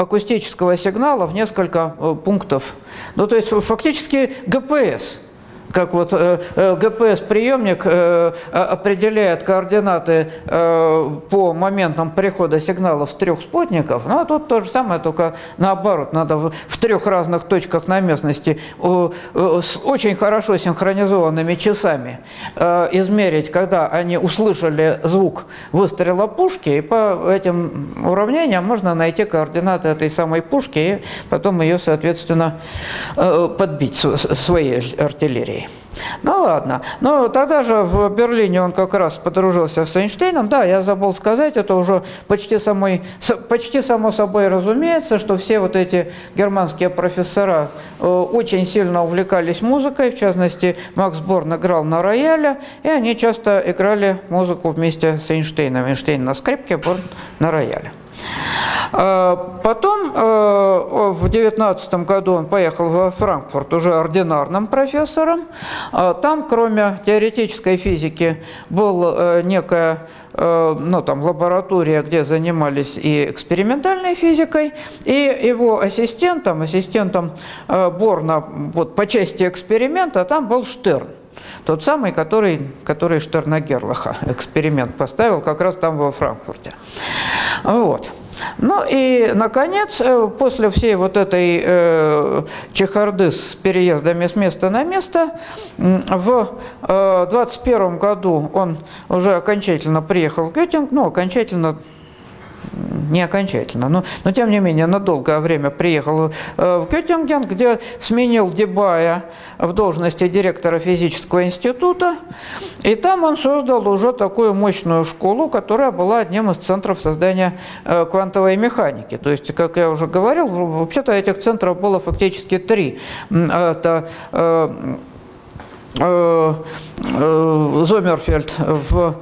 [SPEAKER 1] акустического сигнала в несколько пунктов. Ну, то есть фактически гэ пэ эс. как вот э, гэ пэ эс-приемник э, определяет координаты э, по моментам прихода сигналов с трех спутников, ну а тут то же самое, только наоборот, надо в, в трех разных точках на местности э, э, с очень хорошо синхронизованными часами э, измерить, когда они услышали звук выстрела пушки, и по этим уравнениям можно найти координаты этой самой пушки и потом ее, соответственно, э, подбить своей артиллерией. Ну ладно, но тогда же в Берлине он как раз подружился с Эйнштейном. Да, я забыл сказать, это уже почти, самой, почти само собой разумеется, что все вот эти германские профессора очень сильно увлекались музыкой, в частности, Макс Борн играл на рояле, и они часто играли музыку вместе с Эйнштейном. Эйнштейн на скрипке, Борн на рояле. Потом в девятнадцатом году он поехал во Франкфурт уже ординарным профессором. Там, кроме теоретической физики, была некая ну, там, лаборатория, где занимались и экспериментальной физикой, и его ассистентом, ассистентом Борна вот, по части эксперимента там был Штерн. Тот самый, который, который Штерна-Герлаха эксперимент поставил как раз там во Франкфурте. Вот. Ну и, наконец, после всей вот этой э, чехарды с переездами с места на место, в э, двадцать первом году он уже окончательно приехал в Геттинген, ну, окончательно, не окончательно, но, но тем не менее на долгое время приехал э, в Геттинген, где сменил Дебая в должности директора физического института, и там он создал уже такую мощную школу, которая была одним из центров создания э, квантовой механики. То есть, как я уже говорил, вообще-то этих центров было фактически три. Это э, Зомерфельд в,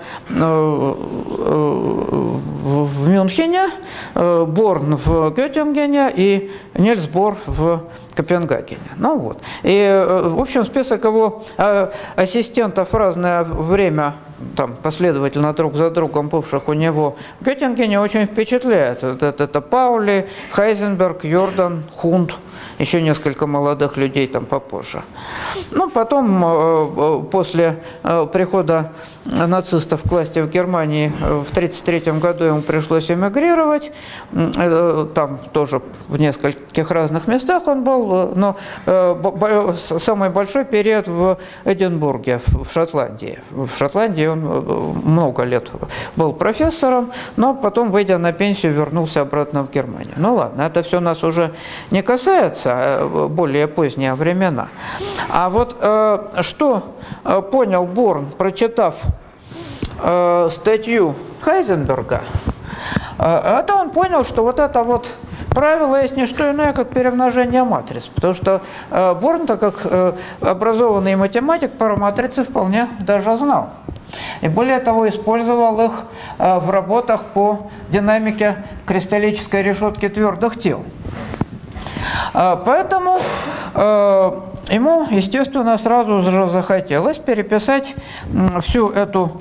[SPEAKER 1] в Мюнхене, Борн в Геттингене и Нильс Бор в Копенгагене. Ну вот. И, в общем, список его ассистентов в разное время, там, последовательно друг за другом бывших у него в Геттингене, очень впечатляет. Это, это, это Паули, Хайзенберг, Йордан, Хунд, еще несколько молодых людей там попозже. Ну, потом, после прихода нацистов к власти в Германии в тридцать третьем году ему пришлось эмигрировать. Там тоже в нескольких разных местах он был, но самый большой период в Эдинбурге, в Шотландии. В Шотландии он много лет был профессором, но потом, выйдя на пенсию, вернулся обратно в Германию. Ну ладно, это все нас уже не касается, более поздние времена. А вот что понял Борн, прочитав статью Хайзенберга, это он понял, что вот это вот правило есть не что иное, как перемножение матриц. Потому что Борн-то, как образованный математик, параматрицы вполне даже знал. И более того, использовал их в работах по динамике кристаллической решетки твердых тел. Поэтому ему, естественно, сразу же захотелось переписать всю эту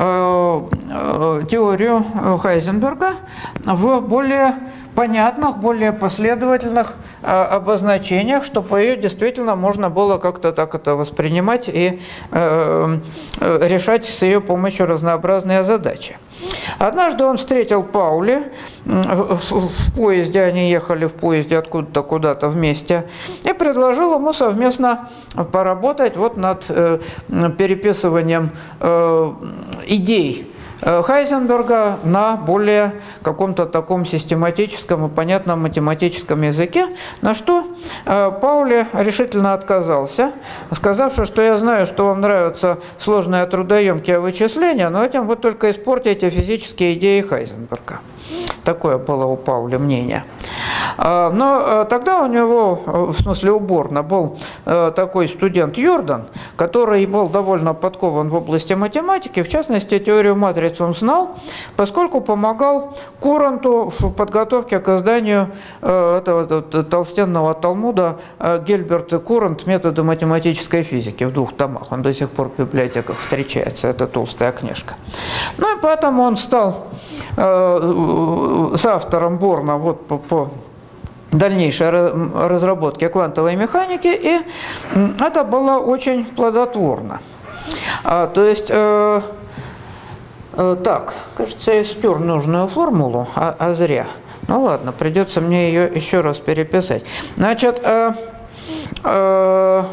[SPEAKER 1] теорию Хайзенберга в более понятных, более последовательных обозначениях, чтобы ее действительно можно было как-то так это воспринимать и решать с ее помощью разнообразные задачи. Однажды он встретил Паули в, в, в поезде, они ехали в поезде откуда-то куда-то вместе, и предложил ему совместно поработать вот над э, переписыванием э, идей Хайзенберга на более каком-то таком систематическом и понятном математическом языке, на что э, Паули решительно отказался, сказавши, что я знаю, что вам нравятся сложные трудоемкие вычисления, но этим вы только испортите физические идеи Хайзенберга. Такое было у Паули мнение. Но тогда у него, в смысле у Борна, был такой студент Йордан, который был довольно подкован в области математики, в частности, теорию матриц он знал, поскольку помогал Куранту в подготовке к изданию этого толстенного талмуда Гельберт и Курант «Методы математической физики» в двух томах. Он до сих пор в библиотеках встречается, это толстая книжка. Ну и поэтому он стал с автором Борна вот по, по дальнейшей разработке квантовой механики, и это было очень плодотворно. А, то есть, э, э, так, кажется, я стер нужную формулу, а, а зря. Ну ладно, придется мне ее еще раз переписать. Значит, э, э,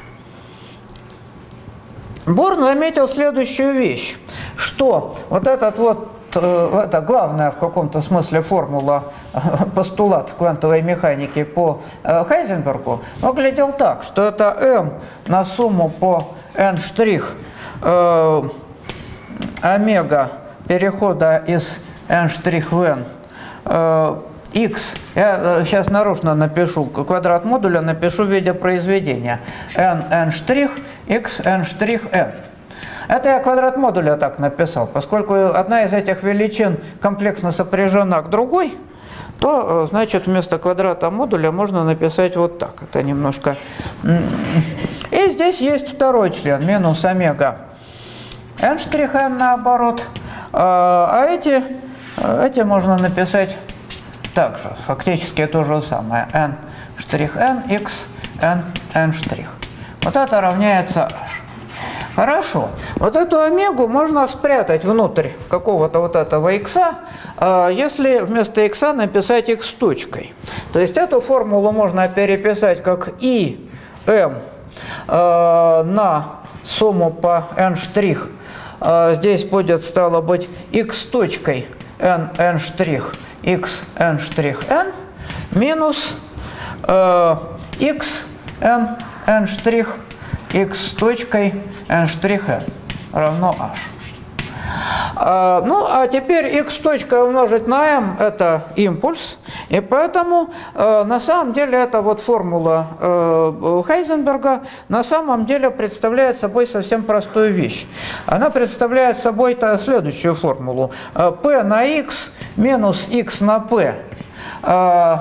[SPEAKER 1] Борн заметил следующую вещь, что вот этот вот, э, это главная в каком-то смысле формула, постулат квантовой механики по э, Хайзенбергу, выглядел так, что это m на сумму по n' э, омега перехода из n' в n, э, x, я сейчас нарочно напишу, квадрат модуля напишу в виде произведения, n, n', x, n', n. Это я квадрат модуля так написал, поскольку одна из этих величин комплексно сопряжена к другой, то, значит, вместо квадрата модуля можно написать вот так. Это немножко... И здесь есть второй член, минус омега n' n наоборот, а эти, эти можно написать также, фактически то же самое, n', n, x, n, n'. Вот это равняется h. Хорошо. Вот эту омегу можно спрятать внутрь какого-то вот этого x, если вместо x написать x точкой. То есть эту формулу можно переписать как и m на сумму по n'. Здесь будет, стало быть, x точкой n, n', x, n', n минус э, x, n, n', x точкой n' n равно h. А, ну, а теперь x точка умножить на m – это импульс, и поэтому э, на самом деле эта вот формула э, Хайзенберга на самом деле представляет собой совсем простую вещь. Она представляет собой следующую формулу. P на x минус x на p. Э,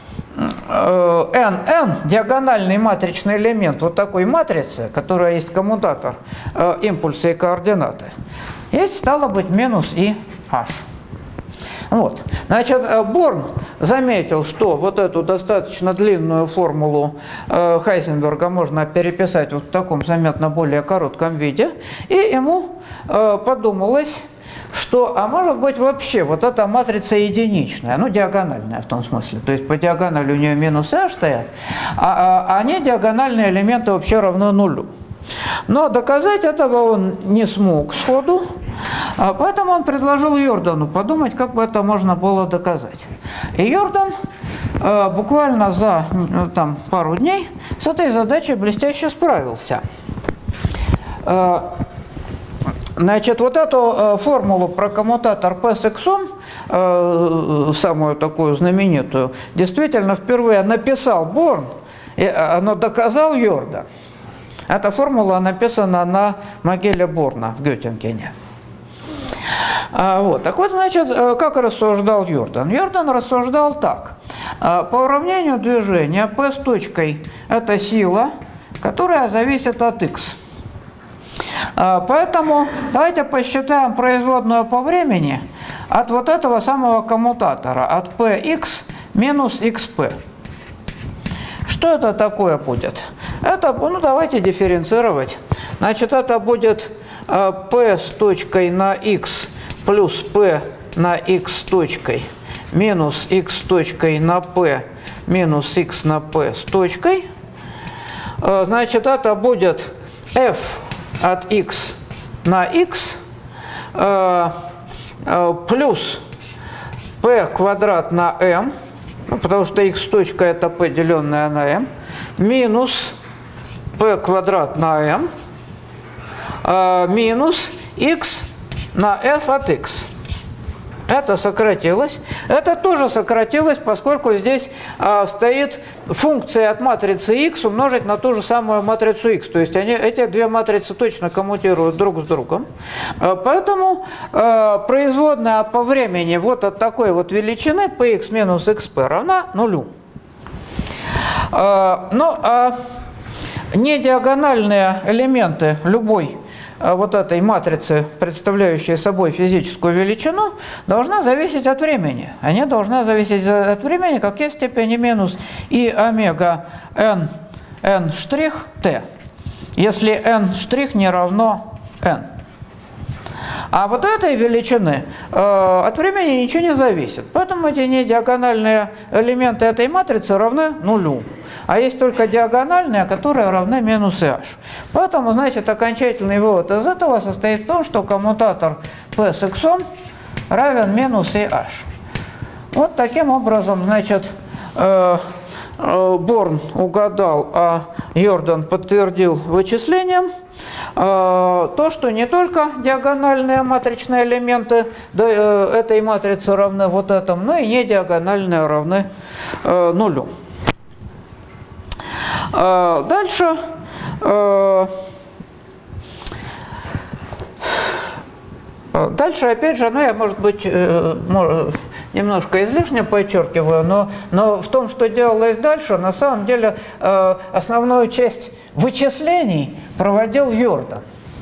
[SPEAKER 1] n, n, диагональный матричный элемент вот такой матрицы, которая есть коммутатор э, импульса и координаты, есть, стало быть, минус и h. Вот. Значит, Борн заметил, что вот эту достаточно длинную формулу э, Хайзенберга можно переписать вот в таком заметно более коротком виде, и ему э, подумалось, что, а может быть, вообще вот эта матрица единичная, ну, диагональная в том смысле, то есть по диагонали у нее минус h стоят, а, а они диагональные элементы вообще равны нулю. Но доказать этого он не смог сходу, поэтому он предложил Йордану подумать, как бы это можно было доказать. И Йордан э, буквально за там, пару дней с этой задачей блестяще справился. Э, Значит, вот эту э, формулу про коммутатор P с x, э, самую такую знаменитую, действительно впервые написал Борн, и, но доказал Йордан. Эта формула написана на могиле Борна в Геттингене. А, вот. Так вот, значит, как рассуждал Йордан? Йордан рассуждал так. По уравнению движения P с точкой – это сила, которая зависит от x. Поэтому давайте посчитаем производную по времени от вот этого самого коммутатора, от px минус xp. Что это такое будет? Это, ну, давайте дифференцировать. Значит, это будет p с точкой на x плюс p на x точкой минус x точкой на p минус x на p с точкой. Значит, это будет f от x на x э, э, плюс p квадрат на m, ну, потому что x точка это p деленное на m, минус p квадрат на m э, минус x на f от x. Это сократилось. Это тоже сократилось, поскольку здесь а, стоит функция от матрицы x умножить на ту же самую матрицу x. То есть они, эти две матрицы точно коммутируют друг с другом. А, поэтому а, производная по времени вот от такой вот величины px минус xp равна нулю. А, ну, а недиагональные элементы любой вот этой матрицы, представляющей собой физическую величину, должна зависеть от времени. Они должны зависеть от времени, как есть в степени минус и омега n, n штрих t, если n штрих не равно n. А вот этой величины э, от времени ничего не зависит. Поэтому эти недиагональные элементы этой матрицы равны нулю. А есть только диагональные, которые равны минус h. Поэтому, значит, окончательный вывод из этого состоит в том, что коммутатор P с x равен минус и h. Вот таким образом, значит, э, э, Борн угадал, а Йордан подтвердил вычислением то, что не только диагональные матричные элементы этой матрицы равны вот этому, но и не диагональные равны нулю. Дальше Дальше, опять же, ну, я, может быть, немножко излишне подчеркиваю, но, но в том, что делалось дальше, на самом деле основную часть вычислений проводил Йордан.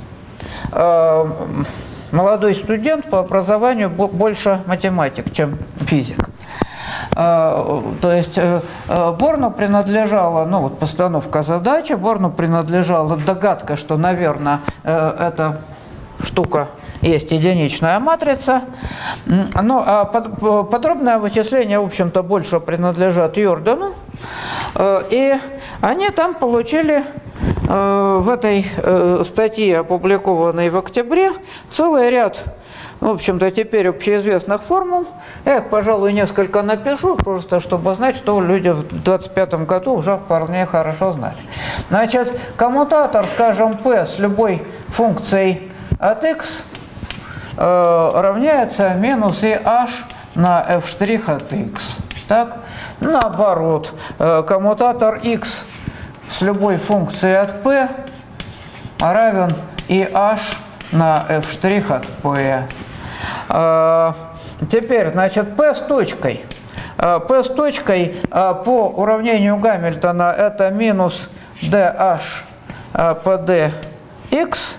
[SPEAKER 1] Молодой студент, по образованию больше математик, чем физик. То есть Борну принадлежала, ну вот постановка задачи, Борну принадлежала догадка, что, наверное, эта штука есть единичная матрица. Ну, а подробное вычисление, в общем-то, больше принадлежат Йордану. И они там получили в этой статье, опубликованной в октябре, целый ряд, в общем-то, теперь общеизвестных формул. Я их, пожалуй, несколько напишу, просто чтобы знать, что люди в двадцать пятом году уже вполне хорошо знали. Значит, коммутатор, скажем, P с любой функцией от x э, равняется минус и h на f' от x. Так? Наоборот, э, коммутатор x с любой функцией от p равен и h на f' от p. Э, теперь, значит, p с точкой. Э, p с точкой э, по уравнению Гамильтона это минус dh э, по dx.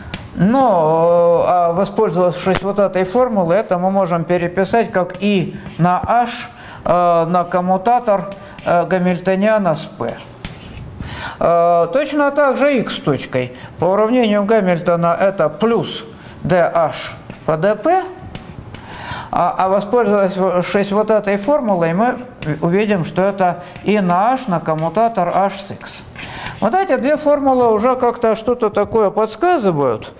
[SPEAKER 1] Но, воспользовавшись вот этой формулой, это мы можем переписать как и на h на коммутатор гамильтониана с p. Точно так же x точкой. По уравнению Гамильтона это плюс dh по dp. А воспользовавшись вот этой формулой, мы увидим, что это и на h на коммутатор h с x. Вот эти две формулы уже как-то что-то такое подсказывают,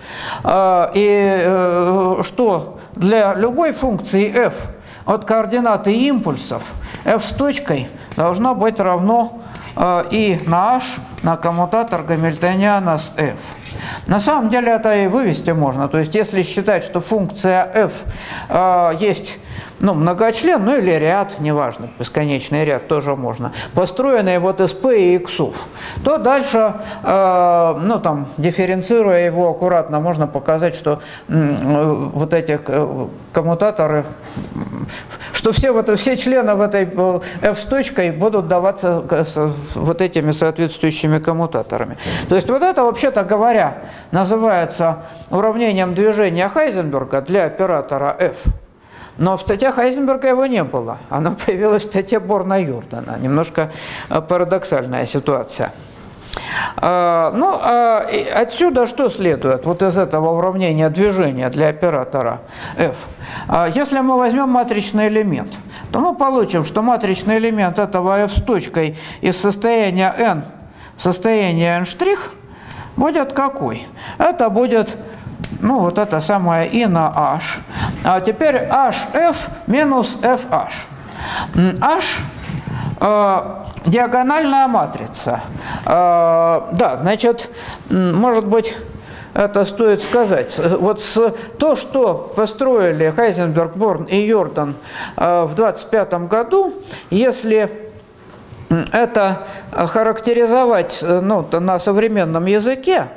[SPEAKER 1] и что для любой функции f от координаты импульсов f с точкой должно быть равно и на h на коммутатор гамильтониана с f. На самом деле это и вывести можно. То есть если считать, что функция f э, есть ну, многочлен, ну или ряд, неважно, бесконечный ряд тоже можно, построенный вот из p и x, то дальше, э, ну там, дифференцируя его аккуратно, можно показать, что э, вот эти коммутаторы, что все, вот, все члены в этой f с точкой будут даваться вот этими соответствующими коммутаторами. То есть вот это, вообще-то говоря, называется уравнением движения Хайзенберга для оператора f. Но в статье Хайзенберга его не было. Оно появилось в статье Борна-Йордана. Немножко парадоксальная ситуация. Ну, отсюда что следует вот из этого уравнения движения для оператора f? Если мы возьмем матричный элемент, то мы получим, что матричный элемент этого f с точкой из состояния n в состояние n' будет какой? Это будет, ну, вот это самое и на h. А теперь hf минус fh. h э, диагональная матрица. Э, да, значит, может быть, это стоит сказать. Вот с, то, что построили Хайзенберг, Борн и Йордан э, в двадцать пятом году, если это характеризовать ну, на современном языке,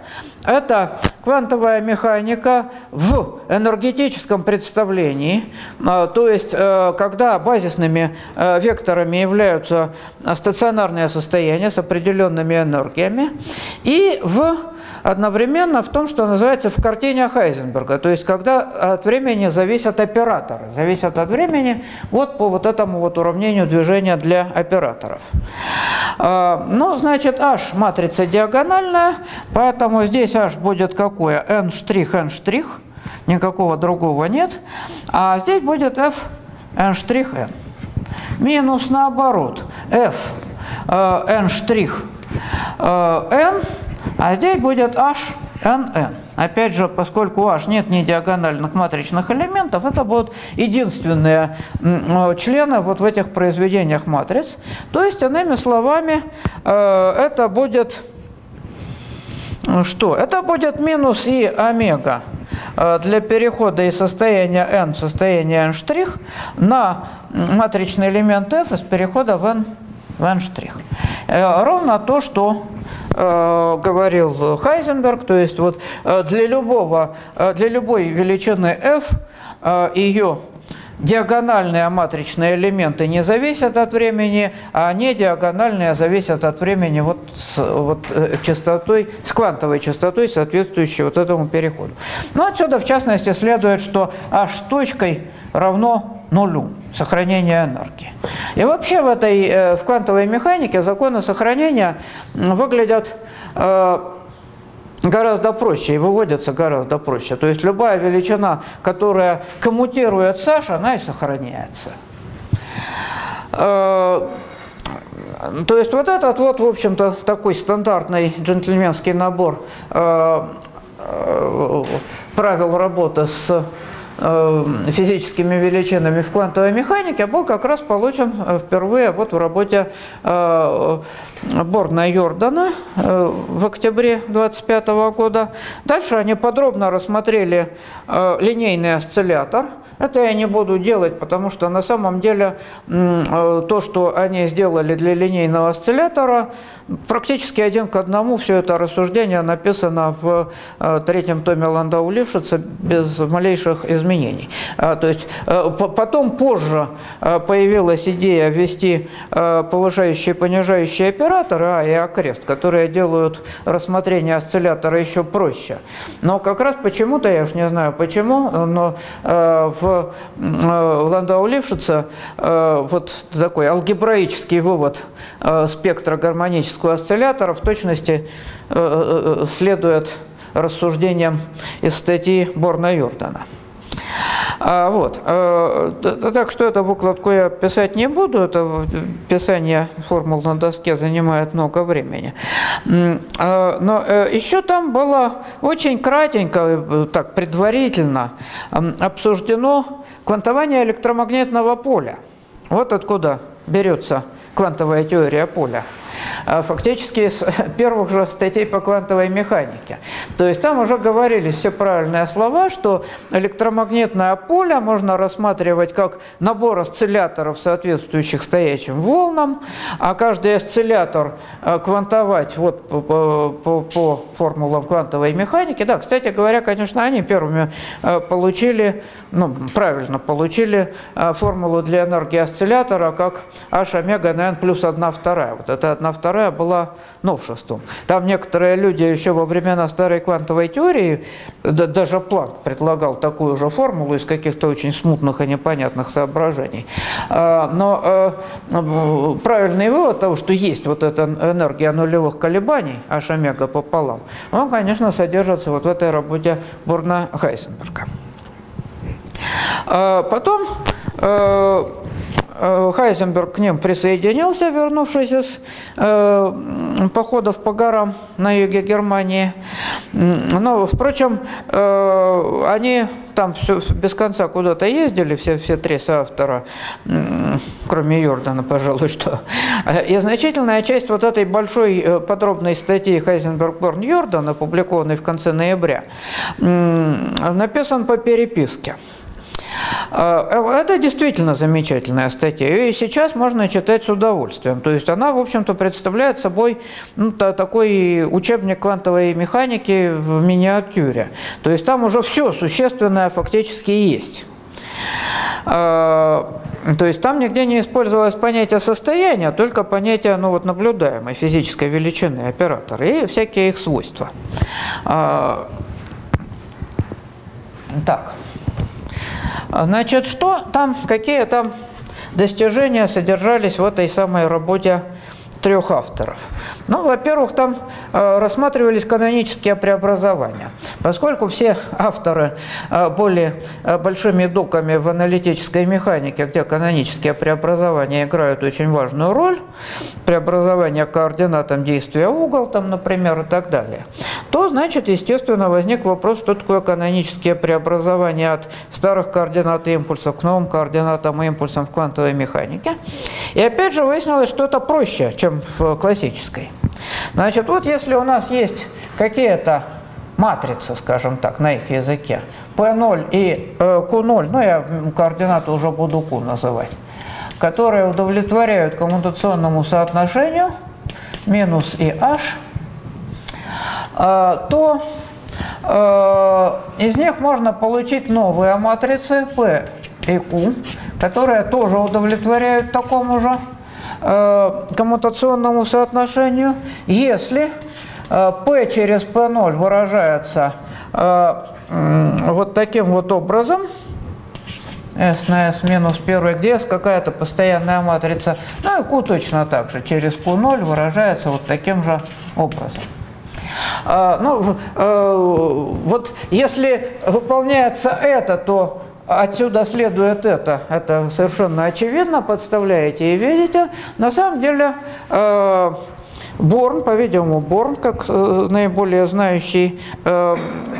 [SPEAKER 1] это квантовая механика в энергетическом представлении, то есть когда базисными векторами являются стационарные состояния с определенными энергиями, и в одновременно в том, что называется в картине Хайзенберга, то есть когда от времени зависят операторы, зависят от времени вот по вот этому вот уравнению движения для операторов. Ну, значит, H матрица диагональная, поэтому здесь H будет какое? N', N', никакого другого нет, а здесь будет F, N', N. Минус наоборот, F, N', N, а здесь будет H, N, N. Опять же, поскольку у H нет ни диагональных матричных элементов, это будут единственные члены вот в этих произведениях матриц. То есть, иными словами, это будет что? Это будет минус и омега для перехода из состояния n в состояние n' на матричный элемент f из перехода в n в n'. Ровно то, что э, говорил Хайзенберг, то есть вот для любого, для любой величины f э, ее диагональные матричные элементы не зависят от времени, а не диагональные зависят от времени вот с вот, частотой, с квантовой частотой, соответствующей вот этому переходу. Ну, отсюда, в частности, следует, что h точкой равно нулю, сохранение энергии. И вообще в этой, в квантовой механике законы сохранения выглядят э, гораздо проще и выводятся гораздо проще. То есть любая величина, которая коммутирует с H, она и сохраняется. То есть вот этот вот, в общем-то, такой стандартный джентльменский набор правил работы с физическими величинами в квантовой механике был как раз получен впервые вот в работе Борна и Йордана в октябре двадцать пятого года. Дальше они подробно рассмотрели линейный осциллятор. Это я не буду делать, потому что на самом деле то, что они сделали для линейного осциллятора, практически один к одному все это рассуждение написано в третьем томе Ландау-Лившица без малейших изменений. То есть потом, позже появилась идея ввести повышающие и понижающие операторы А и А-крест, которые делают рассмотрение осциллятора еще проще. Но как раз почему-то, я уж не знаю почему, но в Ландау-Лившица вот такой алгебраический вывод спектра гармонического осциллятора в точности следует рассуждениям из статьи Борна и Йордана. Вот. Так что эту выкладку я писать не буду, это писание формул на доске занимает много времени. Но еще там было очень кратенько, так предварительно обсуждено квантование электромагнитного поля. Вот откуда берется квантовая теория поля. Фактически из первых же статей по квантовой механике. То есть там уже говорились все правильные слова, что электромагнитное поле можно рассматривать как набор осцилляторов, соответствующих стоячим волнам, а каждый осциллятор квантовать вот по, по, по формулам квантовой механики. Да, кстати говоря, конечно, они первыми получили, ну, правильно получили формулу для энергии осциллятора как H омега на n плюс одна вторая. Вот это одна вторая была новшеством. Там некоторые люди еще во времена старой квантовой теории, да, даже Планк предлагал такую же формулу из каких-то очень смутных и непонятных соображений. Но правильный вывод того, что есть вот эта энергия нулевых колебаний, H омега пополам, он, конечно, содержится вот в этой работе Борна-Хайзенберга. Потом Хайзенберг к ним присоединился, вернувшись из э, походов по горам на юге Германии. Но, впрочем, э, они там все, без конца куда-то ездили, все, все три соавтора, э, кроме Йордана, пожалуй, что. И значительная часть вот этой большой э, подробной статьи Хайзенберг-Борн-Йордан, опубликованной в конце ноября, э, написан по переписке. Это действительно замечательная статья, и сейчас можно читать с удовольствием. То есть она, в общем-то, представляет собой ну, такой учебник квантовой механики в миниатюре. То есть там уже все существенное фактически есть. То есть там нигде не использовалось понятие состояния, только понятие ну, вот, наблюдаемой физической величины оператора и всякие их свойства. Так. Значит, что там, какие там достижения содержались в этой самой работе трех авторов? Ну, во-первых, там э, рассматривались канонические преобразования. Поскольку все авторы э, были э, большими доками в аналитической механике, где канонические преобразования играют очень важную роль, преобразование координатам действия угол, там, например, и так далее, то, значит, естественно, возник вопрос, что такое канонические преобразования от старых координат и импульсов к новым координатам и импульсам в квантовой механике. И опять же выяснилось, что это проще, чем в классической. Значит, вот если у нас есть какие-то матрицы, скажем так, на их языке, пэ ноль и э, ку ноль, ну я координаты уже буду Q называть, которые удовлетворяют коммутационному соотношению минус и h, э, то э, из них можно получить новые матрицы P и Q, которые тоже удовлетворяют такому же коммутационному соотношению, если P через пэ ноль выражается вот таким вот образом, S на S минус один, где S какая-то постоянная матрица, ну и Q точно так же, через ку ноль выражается вот таким же образом. Ну, вот если выполняется это, то отсюда следует это, это совершенно очевидно, подставляете и видите. На самом деле э, Борн, по-видимому, Борн, как э, наиболее знающий э,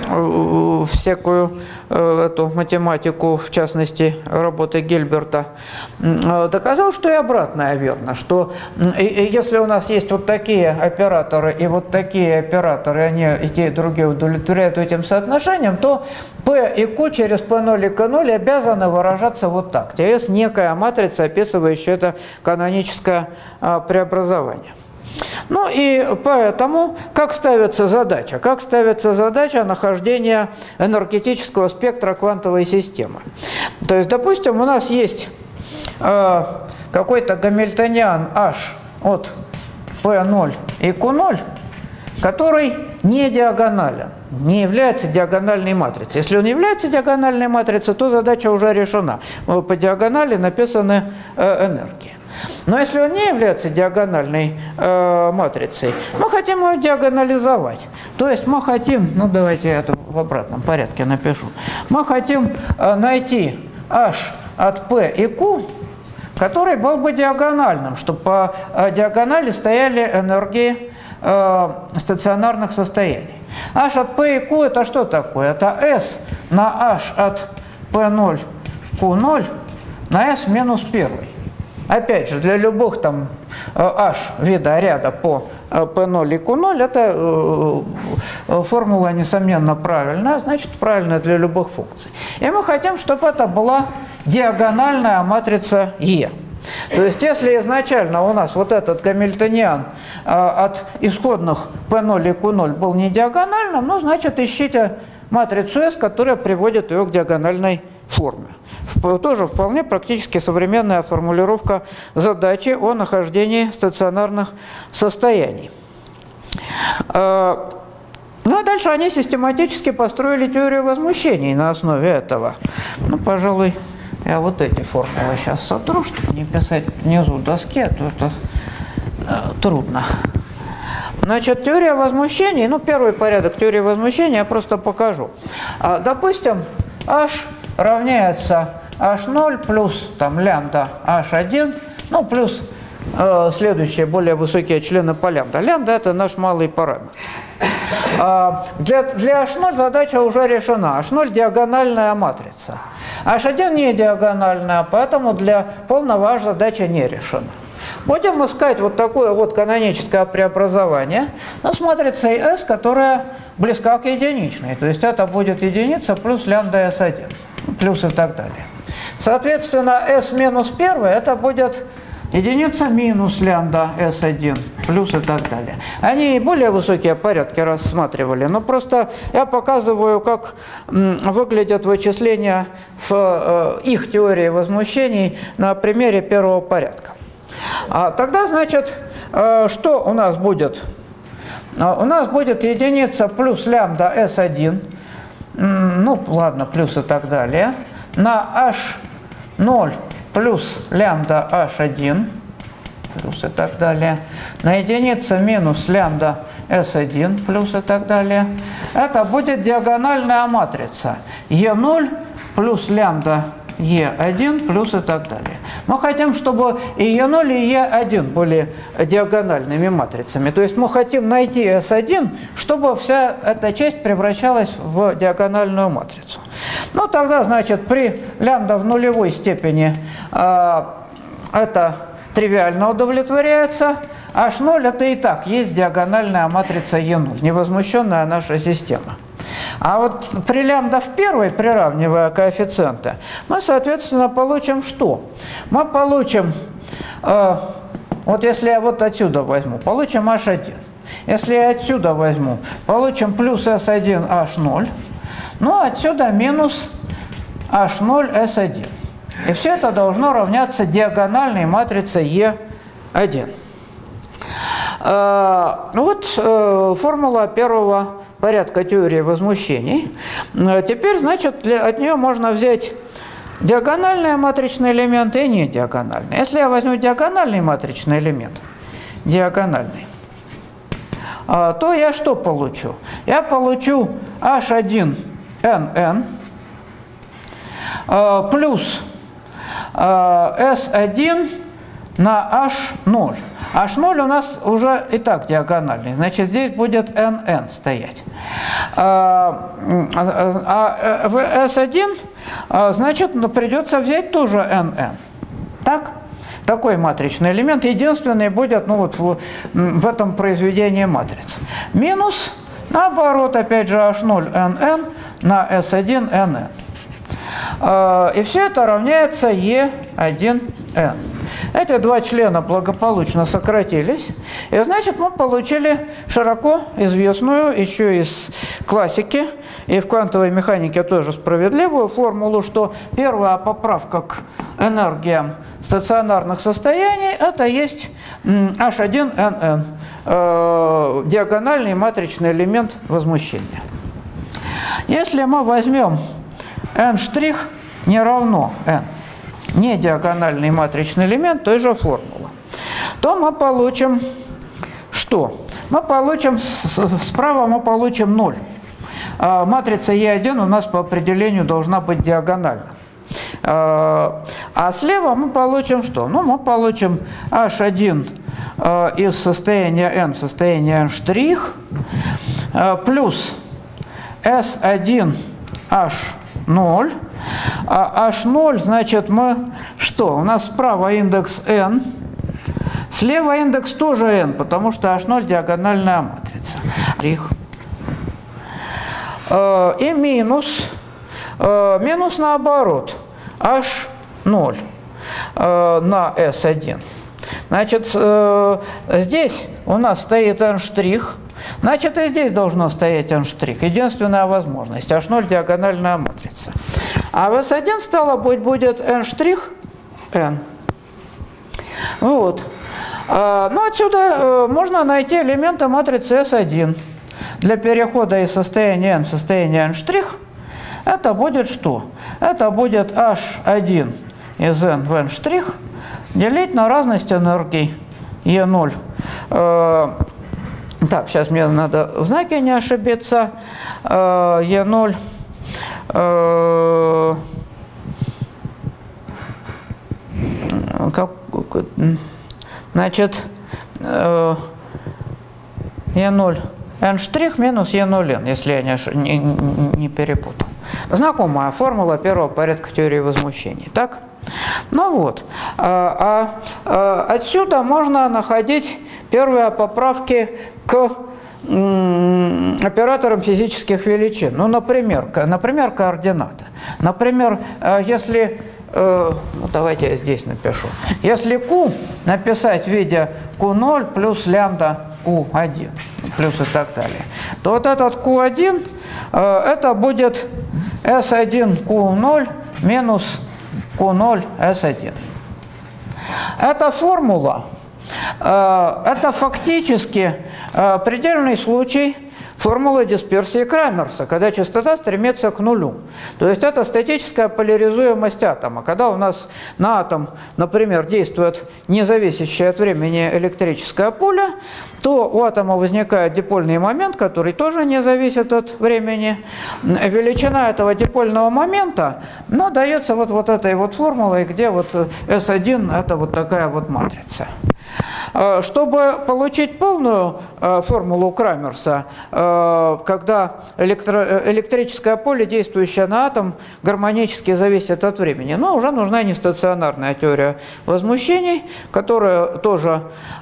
[SPEAKER 1] э, всякую э, эту математику, в частности, работы Гильберта, э, доказал, что и обратное верно, что э, если у нас есть вот такие операторы и вот такие операторы, они и те, и другие удовлетворяют этим соотношением, то P и Q через пэ ноль и ка ноль обязаны выражаться вот так. Т с некая матрица, описывающая это каноническое э, преобразование. Ну и поэтому, как ставится задача? Как ставится задача нахождения энергетического спектра квантовой системы? То есть, допустим, у нас есть э, какой-то гамильтониан H от пэ ноль и ку ноль, который не диагонален, не является диагональной матрицей. Если он является диагональной матрицей, то задача уже решена. По диагонали написаны э, энергии. Но если он не является диагональной э, матрицей, мы хотим ее диагонализовать. То есть мы хотим, ну давайте я это в обратном порядке напишу, мы хотим э, найти H от P и Q, который был бы диагональным, чтобы по э, диагонали стояли энергии э, стационарных состояний. H от P и Q это что такое? Это S на H от пэ ноль ку ноль на S минус один. Опять же, для любых там H вида ряда по пэ ноль и ку ноль эта формула, несомненно, правильная, значит, правильная для любых функций. И мы хотим, чтобы это была диагональная матрица E. То есть, если изначально у нас вот этот гамильтониан от исходных пэ ноль и ку ноль был не диагональным, ну, значит, ищите матрицу S, которая приводит ее к диагональной форме. Тоже вполне практически современная формулировка задачи о нахождении стационарных состояний. Ну а дальше они систематически построили теорию возмущений на основе этого. Ну, пожалуй, я вот эти формулы сейчас сотру, чтобы не писать внизу доски, а то это э, трудно. Значит, теория возмущений, ну, первый порядок теории возмущения я просто покажу. А, допустим, H равняется эйч ноль плюс там лямбда эйч один, ну, плюс э, следующие более высокие члены по лямбда. Лямбда – это наш малый параметр. А, для, для эйч ноль задача уже решена. эйч ноль – диагональная матрица. эйч один не диагональная, поэтому для полного H задача не решена. Будем искать вот такое вот каноническое преобразование, но с матрицей S, которая близка к единичной. То есть это будет единица плюс лямбда эс один. плюс и так далее. Соответственно, S минус один это будет единица минус лямбда эс один плюс и так далее. Они более высокие порядки рассматривали, но просто я показываю, как выглядят вычисления в их теории возмущений на примере первого порядка. А тогда, значит, что у нас будет? У нас будет единица плюс лямбда эс один, ну ладно, плюс и так далее, на эйч ноль плюс лямбда эйч один, плюс и так далее, на единицу минус лямбда эс один, плюс и так далее. Это будет диагональная матрица е ноль плюс лямбда е один, плюс и так далее. Мы хотим, чтобы и е ноль, и е один были диагональными матрицами. То есть мы хотим найти эс один, чтобы вся эта часть превращалась в диагональную матрицу. Ну, тогда, значит, при лямбда в нулевой степени э, это тривиально удовлетворяется. эйч ноль это и так есть диагональная матрица е ноль, невозмущенная наша система. А вот при лямбда в первой, приравнивая коэффициенты, мы, соответственно, получим что? Мы получим, э, вот если я вот отсюда возьму, получим эйч один. Если я отсюда возьму, получим плюс эс один эйч ноль. Ну, отсюда минус эйч ноль эс один. И все это должно равняться диагональной матрице е один. Э, ну вот э, формула первого порядка теории возмущений. Теперь, значит, от нее можно взять диагональные матричные элементы и не диагональные. Если я возьму диагональный матричный элемент, диагональный, то я что получу? Я получу эйч один эн эн плюс эс один на эйч ноль. эйч ноль у нас уже и так диагональный, значит, здесь будет эн эн стоять. А в эс один, значит, придется взять тоже эн эн. Так? Такой матричный элемент. Единственный будет, ну, вот в, в этом произведении матриц. Минус, наоборот, опять же, эйч ноль эн эн на эс один эн эн. И все это равняется е один эн. Эти два члена благополучно сократились, и значит мы получили широко известную еще из классики и в квантовой механике тоже справедливую формулу, что первая поправка к энергиям стационарных состояний это есть эйч один эн эн, э, диагональный матричный элемент возмущения. Если мы возьмем n' не равно n, не диагональный матричный элемент той же формулы, то мы получим что? Мы получим, справа мы получим ноль. Матрица е один у нас по определению должна быть диагональна. А слева мы получим что? Ну, мы получим эйч один из состояния n в состояние n' плюс эс один эйч ноль. А эйч ноль, значит, мы что? У нас справа индекс n, слева индекс тоже n, потому что эйч ноль диагональная матрица. И минус, минус наоборот, эйч ноль на эс один. Значит, здесь у нас стоит n', значит, и здесь должно стоять n'. Единственная возможность. эйч ноль диагональная матрица. А в эс один, стало быть, будет n', n. Вот. Ну, отсюда можно найти элементы матрицы эс один. Для перехода из состояния n в состояние n', это будет что? Это будет эйч один из n в n' делить на разность энергий е ноль. Так, сейчас мне надо в знаке не ошибиться. е ноль. Как, значит, е ноль n' минус е ноль эн, если я не, не, не перепутал. Знакомая формула первого порядка теории возмущений. Так? Ну вот. А, а, отсюда можно находить первые поправки к оператором физических величин. Ну, например, например, координаты. Например, если, ну, давайте я здесь напишу. Если Q написать в виде Q ноль плюс лямбда Q один, плюс и так далее, то вот этот Q один, это будет эс один Q ноль минус Q ноль эс один. Эта формула, это фактически предельный случай формулы дисперсии Крамерса, когда частота стремится к нулю. То есть это статическая поляризуемость атома. Когда у нас на атом, например, действует независящее от времени электрическое поле, то у атома возникает дипольный момент, который тоже не зависит от времени. Величина этого дипольного момента, ну, дается вот, вот этой вот формулой, где вот эс один – это вот такая вот матрица. Чтобы получить полную формулу Крамерса, когда электро электрическое поле, действующее на атом, гармонически зависит от времени, но уже нужна нестационарная теория возмущений, которая тоже,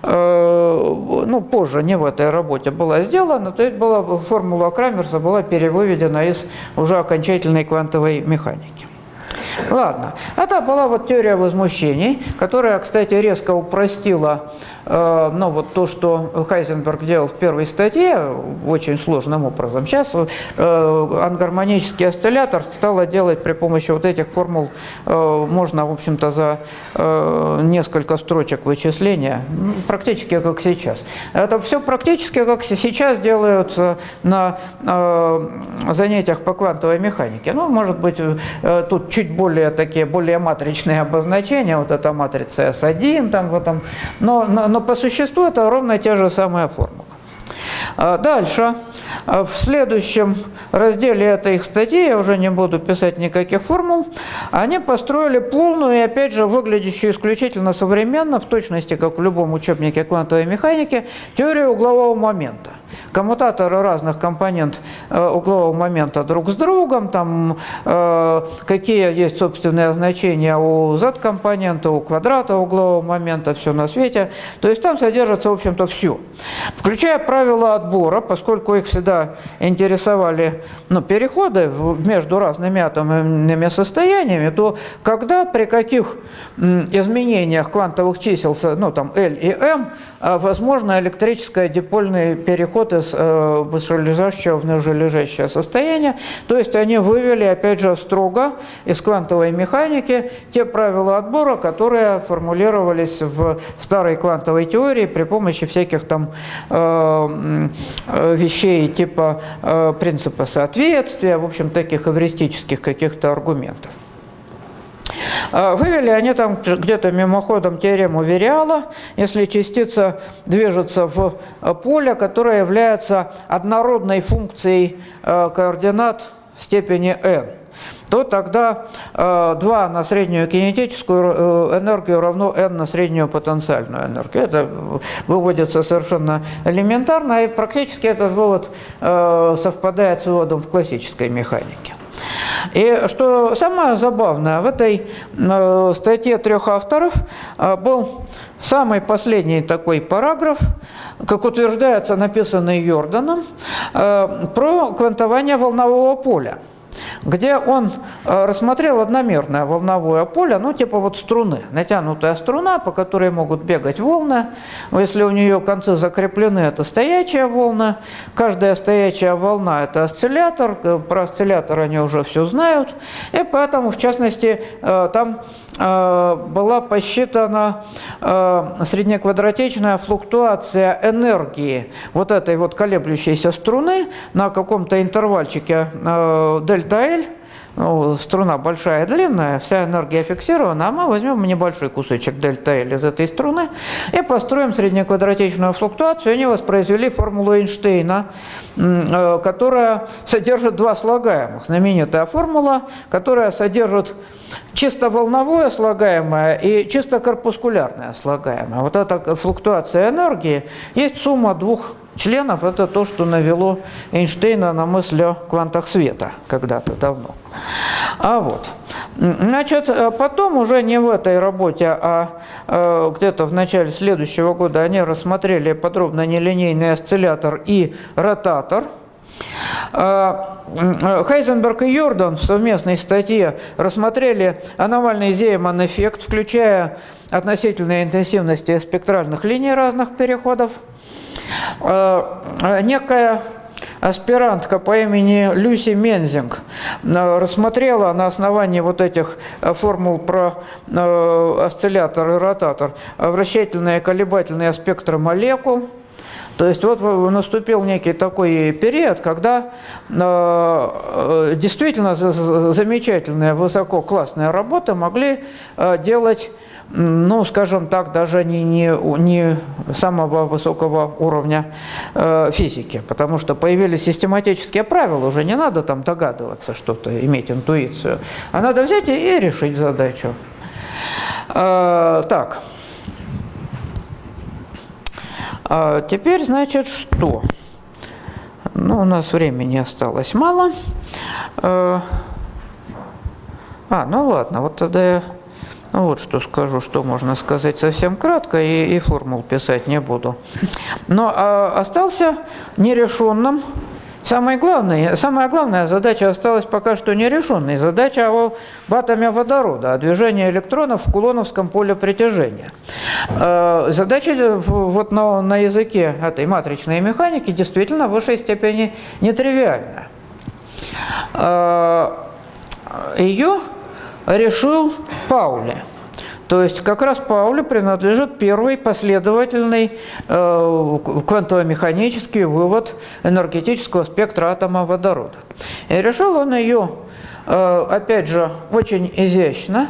[SPEAKER 1] ну, позже, не в этой работе, была сделана, то есть была, формула Крамерса была перевыведена из уже окончательной квантовой механики. Ладно, это была вот теория возмущений, которая, кстати, резко упростила э, ну, вот то, что Хайзенберг делал в первой статье, очень сложным образом. Сейчас э, ангармонический осциллятор стало делать при помощи вот этих формул, э, можно, в общем-то, за э, несколько строчек вычисления, практически как сейчас. Это все практически как сейчас делают на э, занятиях по квантовой механике. Ну, может быть, э, тут чуть более более такие, более матричные обозначения, вот эта матрица эс один, там, в этом, но, но, но по существу это ровно те же самые формулы. Дальше, в следующем разделе этой их статьи, я уже не буду писать никаких формул, они построили полную и, опять же, выглядящую исключительно современно, в точности, как в любом учебнике квантовой механики, теорию углового момента. Коммутаторы разных компонент углового момента друг с другом, там, э, какие есть собственные значения у z-компонента, у квадрата углового момента, все на свете. То есть там содержится, в общем-то, все. Включая правила отбора, поскольку их всегда интересовали, ну, переходы между разными атомными состояниями, то когда, при каких изменениях квантовых чисел, ну, там, L и M, возможно электрическое дипольный переход из э, вышележащего в нижележащее состояние. То есть они вывели, опять же, строго из квантовой механики те правила отбора, которые формулировались в старой квантовой теории при помощи всяких там э, э, вещей типа э, принципа соответствия, в общем, таких эвристических каких-то аргументов. Вывели они там где-то мимоходом теорему Вериала, если частица движется в поле, которое является однородной функцией координат степени n, то тогда два на среднюю кинетическую энергию равно n на среднюю потенциальную энергию. Это выводится совершенно элементарно, и практически этот вывод совпадает с выводом в классической механике. И что самое забавное, в этой э, статье трех авторов э, был самый последний такой параграф, как утверждается, написанный Йорданом, э, про квантование волнового поля, где он рассмотрел одномерное волновое поле, ну типа вот струны, натянутая струна, по которой могут бегать волны. Если у нее концы закреплены, это стоячая волна. Каждая стоячая волна – это осциллятор. Про осциллятор они уже все знают. И поэтому, в частности, там была посчитана среднеквадратичная флуктуация энергии вот этой вот колеблющейся струны на каком-то интервальчике дельта L. Ну, струна большая и длинная, вся энергия фиксирована, а мы возьмем небольшой кусочек дельта L из этой струны и построим среднеквадратичную флуктуацию. Они воспроизвели формулу Эйнштейна, которая содержит два слагаемых. Знаменитая формула, которая содержит чисто волновое слагаемое и чисто корпускулярное слагаемое. Вот эта флуктуация энергии есть сумма двух членов. Это то, что навело Эйнштейна на мысль о квантах света когда-то давно. А вот. Значит, потом уже не в этой работе, а где-то в начале следующего года они рассмотрели подробно нелинейный осциллятор и ротатор. Хайзенберг и Йордан в совместной статье рассмотрели аномальный Зейман-эффект, включая относительные интенсивности спектральных линий разных переходов. Некая аспирантка по имени Люси Мензинг рассмотрела на основании вот этих формул про осциллятор и ротатор вращательные и колебательные спектры молекул. То есть вот наступил некий такой период, когда э, действительно замечательные высококлассные работы могли э, делать, ну, скажем так, даже не, не, не самого высокого уровня э, физики, потому что появились систематические правила, уже не надо там догадываться что-то, иметь интуицию, а надо взять и, и решить задачу. Э, так. А теперь, значит, что? Ну, у нас времени осталось мало. А, ну ладно, вот тогда я вот что скажу, что можно сказать совсем кратко, и, и формул писать не буду. Но а, остался нерешенным. Самое главное, самая главная задача осталась пока что нерешенной. Задача об атоме водорода, о движении электронов в кулоновском поле притяжения. Задача вот на, на языке этой матричной механики действительно в высшей степени нетривиальная. Ее решил Паули. То есть как раз Паули принадлежит первый последовательный э, квантово-механический вывод энергетического спектра атома водорода. И решил он ее, э, опять же, очень изящно,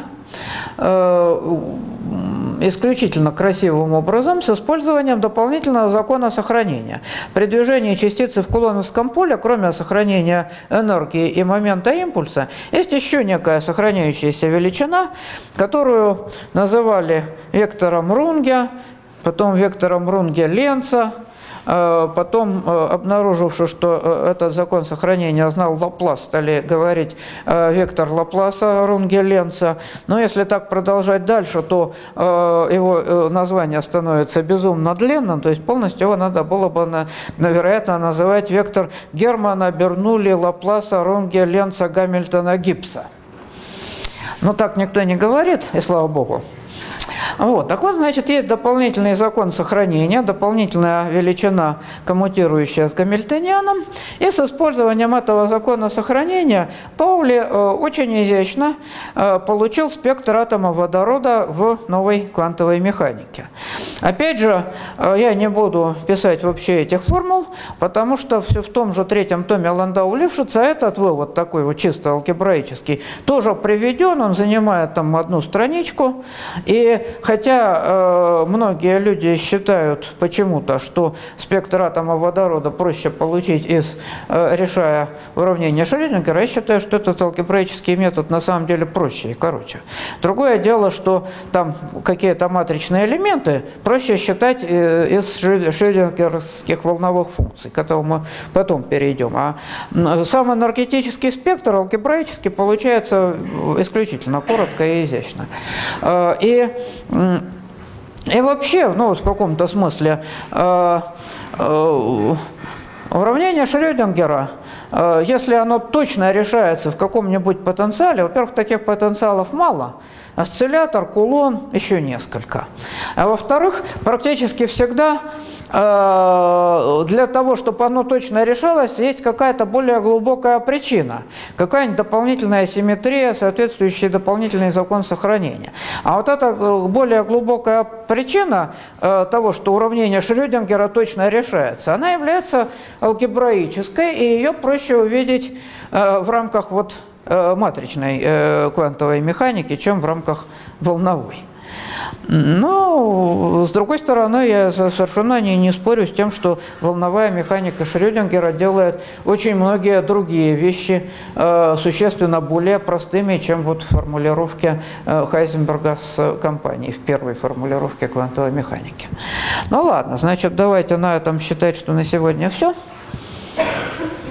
[SPEAKER 1] э, исключительно красивым образом, с использованием дополнительного закона сохранения. При движении частицы в кулоновском поле, кроме сохранения энергии и момента импульса, есть еще некая сохраняющаяся величина, которую называли вектором Рунге, потом вектором Рунге-Ленца. Потом, обнаруживши, что этот закон сохранения знал Лаплас, стали говорить вектор Лапласа, Рунге-Ленца. Но если так продолжать дальше, то его название становится безумно длинным, то есть полностью его надо было бы, вероятно, называть вектор Германа, Бернулли, Лапласа, Рунге-Ленца, Гамильтона, Гибса. Но так никто не говорит, и слава богу. Вот, так вот, значит, есть дополнительный закон сохранения, дополнительная величина, коммутирующая с гамильтонианом, и с использованием этого закона сохранения Паули э, очень изящно э, получил спектр атома водорода в новой квантовой механике. Опять же, э, я не буду писать вообще этих формул, потому что в, в том же третьем томе Ландау-Лившица этот вывод, такой вот чисто алгебраический, тоже приведен, он занимает там одну страничку, и хотя э, многие люди считают почему-то, что спектр атома водорода проще получить, из, э, решая уравнение Шрёдингера, я считаю, что этот алгебраический метод на самом деле проще и короче. Другое дело, что там какие-то матричные элементы проще считать э, из шрёдингерских волновых функций, к которому мы потом перейдем. А сам энергетический спектр алгебраически получается исключительно коротко и изящно. Э, и И вообще, ну, в каком-то смысле, э, э, уравнение Шрёдингера, э, если оно точно решается в каком-нибудь потенциале, во-первых, таких потенциалов мало, осциллятор, кулон, еще несколько. А во-вторых, практически всегда э, для того, чтобы оно точно решалось, есть какая-то более глубокая причина, какая-нибудь дополнительная симметрия, соответствующий дополнительный закон сохранения. А вот эта более глубокая причина э, того, что уравнение Шрёдингера точно решается, она является алгебраической, и ее проще увидеть э, в рамках вот матричной э, квантовой механики, чем в рамках волновой. Но, с другой стороны, я совершенно не, не спорю с тем, что волновая механика Шрёдингера делает очень многие другие вещи э, существенно более простыми, чем вот в формулировке э, Хайзенберга с компанией, в первой формулировке квантовой механики. Ну ладно, значит, давайте на этом считать, что на сегодня все.